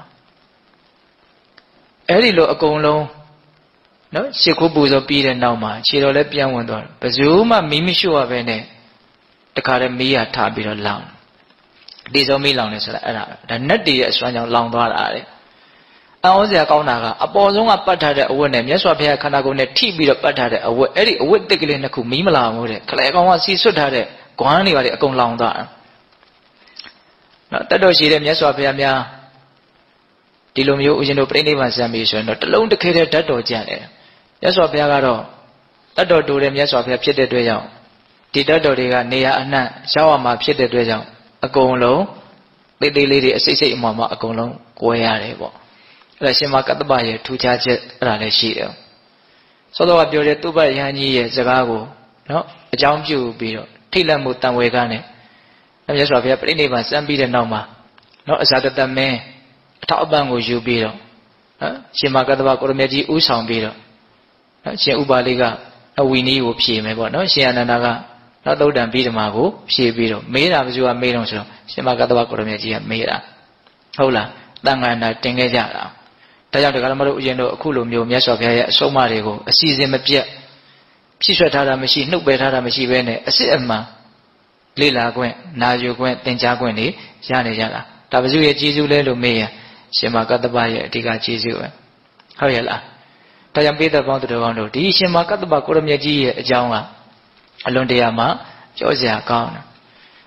အဲ့ဒီလိုအကုန်လုံးနော်ရှ िख ိုးပူဇော်ပြီးတဲ့နောက်မှာခြေတော်လည်းပြန်ဝင်သွားတယ်ဘယ်သူမှမီးမရှိရပဲနဲ့တခါတည်းမီးရထားပြီးတော့လောင်ဒီစုံမီးလောင်နေဆိုတာအဲ့ဒါနတ်တည်းရဲ့အစွမ်းကြောင့်လောင်သွားတာတဲ့အံ့ဩစရာကောင်းတာကအပေါ်ဆုံးကပတ်ထားတဲ့အဝတ်နဲ့မြတ်စွာဘုရားခန္ဓာကိုယ်နဲ့ထိပြီးတော့ပတ်ထားတဲ့အဝတ်အဲ့ဒီအဝတ်တစ်ကလေးနှစ်ခုမီးမလာဘူးတဲ့ခလဲကောင်ကစီဆွတ်ထားတဲ့ဂွမ်းတွေပါလေအကုန်လောင်သွားတယ်နော်တတ်တော်ရှိတဲ့မြတ်စွာဘုရားများဒီလိုမျိုးဦးဇင်းတို့ပြိဋိဘံစံပြီးဆိုရင်တော့တလုံးတစ်ခဲတဲ့ဓာတ်တော်ကြံ့တယ်မြတ်စွာဘုရားကတော့တတ်တော်တူတဲ့မြတ်စွာဘုရားဖြစ်တဲ့အတွက်ကြောင့်ဒီတတ်တော်တွေကနေရာအနှံ့ရောက်ရမှာဖြစ်တဲ့အတွက်ကြောင့်အကုန်လုံးသေးသေးလေးတွေအစိတ်စိတ်အမှမှအကုန်လုံးကွဲရတယ်ပေါ့အဲ့ဒါရှင်မကတ္တဗရဲ့ထူခြားချက်အဲ့ဒါလည်းရှိတယ်စောစောကပြောတဲ့သုဘယဟန်ကြီးရဲ့စကားကိုနော်အကြောင်းပြုပြီးတော့ထိတ်လန့်မှုတန်ဝေကနဲ့မြတ်စွာဘုရားပြိဋိဘံစံပြီးတဲ့နောက်မှာနော်အဇာတတမင်းအထောက်အပံ့ကိုယူပြီးတော့နော်ရှင်မကတ္တဗကိုရမေကြီးဥဆောင်ပြီးတော့နော်ရှင်ဥပါလိကအဝီနည်းကိုဖြေမယ်ပေါ့နော်ရှင်အနန္ဒာကနောက်သုတ်တံပြီးဓမ္မကိုဖြေပြီးတော့မေးတာဘယ်သူကမေးတော့ဆိုတော့ရှင်မကတ္တဗကိုရမေကြီးကမေးတာဟုတ်လားတန်ခါနာတင်ခဲ့ကြတာဒါကြောင့်တရားဓမ္မတို့ဥယျာဉ်တို့အခုလိုမျိုးမြတ်စွာဘုရားရဲ့အဆုံးအမတွေကိုအစီအစဉ်မပြတ်ဖြည့်ဆွတ်ထားတာမရှိနှုတ်ပယ်ထားတာမရှိဘဲနဲ့အစစ်အမှန်လေ့လာခွင့်နာယူခွင့်သင်ကြားခွင့်တွေရနေကြတာဒါပစုရဲ့ကျေးဇူးလဲလို့မေးရင်ရှင်မကတ္တဗရဲ့အဓိကကျေးဇူးပဲဟုတ်ရဲ့လားဒါကြောင့်ပိဿပေါင်းသူတော်ကောင်းတို့ဒီရှင်မကတ္တဗကိုရမြတ်ကြီးရဲ့အကြောင်းကအလွန်တရာမှပြောစရာကောင်းတယ်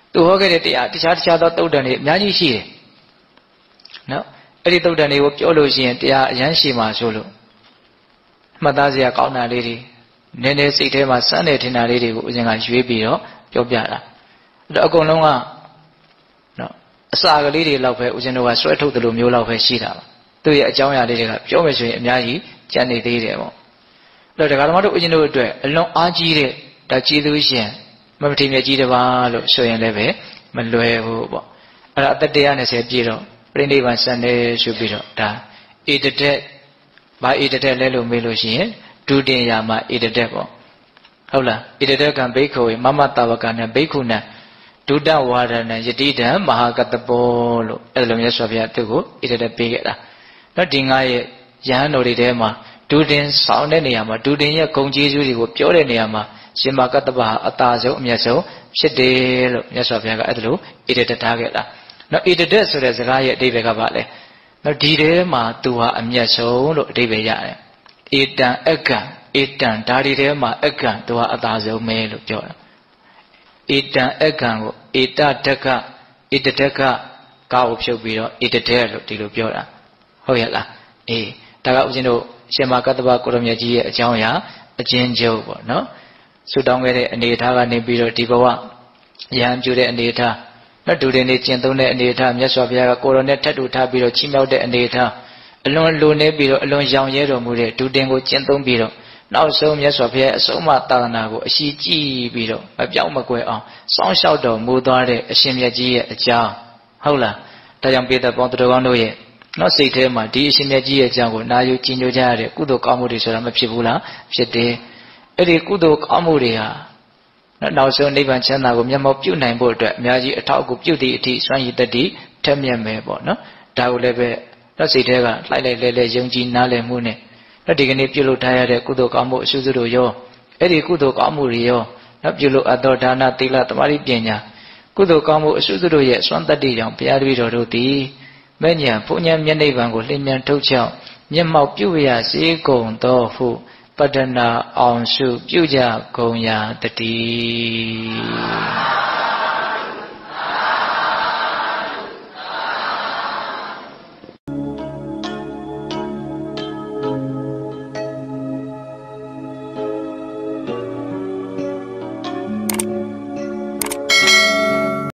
သူဟောခဲ့တဲ့တရားတခြားသောတုတ်တန်တွေအများကြီးရှိတယ်နော်အဲ့ဒီတုတ်တန်တွေကိုပြောလို့ရှိရင်တရားအရန်ရှိမှာဆိုလို့မှတ်သားစရာကောင်းတာလေးတွေနည်းနည်းစိတ်ထဲမှာစမ်းနေထင်တာလေးတွေကိုဦးဇင်းကရွေးပြီးတော့ပြောပြတာအဲ့အကုန်လုံးကနော်အစာကလေးတွေလောက်ပဲဦးဇင်းတို့ကဆွဲထုတ်တယ်လို့မျိုးလောက်ပဲရှိတာပါသူ့ရဲ့အကြောင်းအရာလေးတွေကပြောမယ်ဆိုရင်အများကြီးကျန်နေသေးတယ်ပေါ့အဲ့တော့ဒကာဓမ္မတို့ဦးဇင်းတို့အတွက်အလွန်အားကြီးတဲ့ဒါကျေးဇူးရှင်မမထေမြတ်ကြီးတစ်ပါးလို့ဆိုရင်လည်းပဲမလွယ်ဘူးပေါ့အဲ့ဒါအသက်120ပြည့်တော့ပြိဋိဘံစံနေဆိုပြီးတော့ဒါဧတတက်ဘာဧတတက်လဲလို့မေးလို့ရှိရင်ဒုတင်ယာမဧတတက်ပေါ့ဟုတ်လားဧတတက်ကံဘိက္ခဝေမမတဝကံနဲ့ဘိက္ခုနံဒုတဝါဒနံယတိတံမဟာကတပောလို့အဲ့လိုမျိုးဆိုပြသူ့ကိုဧတတက်ပေးခဲ့တာနော်ဒီငါရဲ့ယဟန်တော်တွေထဲမှာဒုတင်ဆောင်တဲ့နေရာမှာဒုတင်ရဲ့ဂုံကျေးဇူးတွေကိုပြောတဲ့နေရာမှာရှင်မကတ္တပဟာအတာဆုံးအမြတ်ဆုံးဖြစ်တယ်လို့မြတ်စွာဘုရားကအဲ့ဒါလို့ဧတတက်ထားခဲ့တာနော်ဧတတက်ဆိုတဲ့စကားရဲ့အဓိပ္ပာယ်ကဘာလဲနော်ဒီထဲမှာသူဟာအမြတ်ဆုံးလို့အဓိပ္ပာယ်ရတယ်ဧတံအကံဧတံဓာရီထဲမှာအကံသူဟာအတာဆုံးပဲလို့ပြောတာဧတံအကံကိုဧတတက္ကဧတတက္ကကာကိုဖြုတ်ပြီးတော့ဧတတက်လို့ဒီလိုပြောတာဟုတ်ရဲ့လားအေးဒါကဦးဇင်းတို့ရှင်မကတ္တပကိုရမြတ်ကြီးရဲ့အကြောင်းအရာအချင်းချုပ်ပေါ့နော်ဆုတောင်းခဲ့တဲ့အနေအထားကနေပြီးတော့ဒီဘဝရဟန်းပြုတဲ့အနေအထားနော်ဒုတင်နေကျင့်သုံးတဲ့အနေအထားမြတ်စွာဘုရားကကိုရောနဲ့ထပ်တူထားပြီးတော့ချီးမြှောက်တဲ့အနေအထားအလွန်လိုနေပြီးတော့အလွန်ရောင်ရဲတော်မူတဲ့ဒုတင်ကိုကျင့်သုံးပြီးတော့နောက်ဆုံးမြတ်စွာဘုရားအဆုံးအမသာသနာကိုအရှိကြည့်ပြီးတော့မပြောင်းမကွယ်အောင်စောင့်ရှောက်တော်မူသွားတဲ့အရှင်မြတ်ကြီးရဲ့အကြောင်းဟုတ်လားဒါကြောင့်ပေသက်ပေါင်းသူတော်ကောင်းတို့ရဲ့နော်စိတ်ထဲမှာဒီအရှင်မြတ်ကြီးရဲ့အကြောင်းကိုနာယူကြည်ညိုကြရတဲ့ကုသိုလ်ကောင်းမှုတွေဆိုတာမဖြစ်ဘူးလားဖြစ်တယ်အဲ့ဒီကုသိုလ်ကောင်းမှုတွေဟာနောက်ဆုံးနိဗ္ဗာန်ချမ်းသာကိုမျက်မှောက်ပြုနိုင်ဖို့အတွက်အများကြီးအထောက်အကူပြုသည့်အထိစွမ်းရည်တတိထက်မြက်မယ်ပေါ့နော်ဒါကိုလည်းပဲတော့စိတ်ထဲကလှိုက်လိုက်လဲလဲယုံကြည်နားလည်မှုနဲ့တော့ဒီကနေ့ပြုလုပ်ထားရတဲ့ကုသိုလ်ကောင်းမှုအစုစုတို့ရောအဲ့ဒီကုသိုလ်ကောင်းမှုတွေရောတော့ပြုလုပ်အပ်သောဒါနသီလသမာဓိပညာကုသိုလ်ကောင်းမှုအစုစုတို့ရဲ့စွမ်းတတ္တိကြောင့်ဘုရားတပည့်တော်တို့သည်မဲ့ညာဘုံညာမျက်နှိပ်ဗံကိုလင်းမြန်ထုတ်ချောက်မျက်မှောက်ပြုရစေကုန်သောဟုပတ္တနာအောင်စုပြုကြကုန်ရာတည်း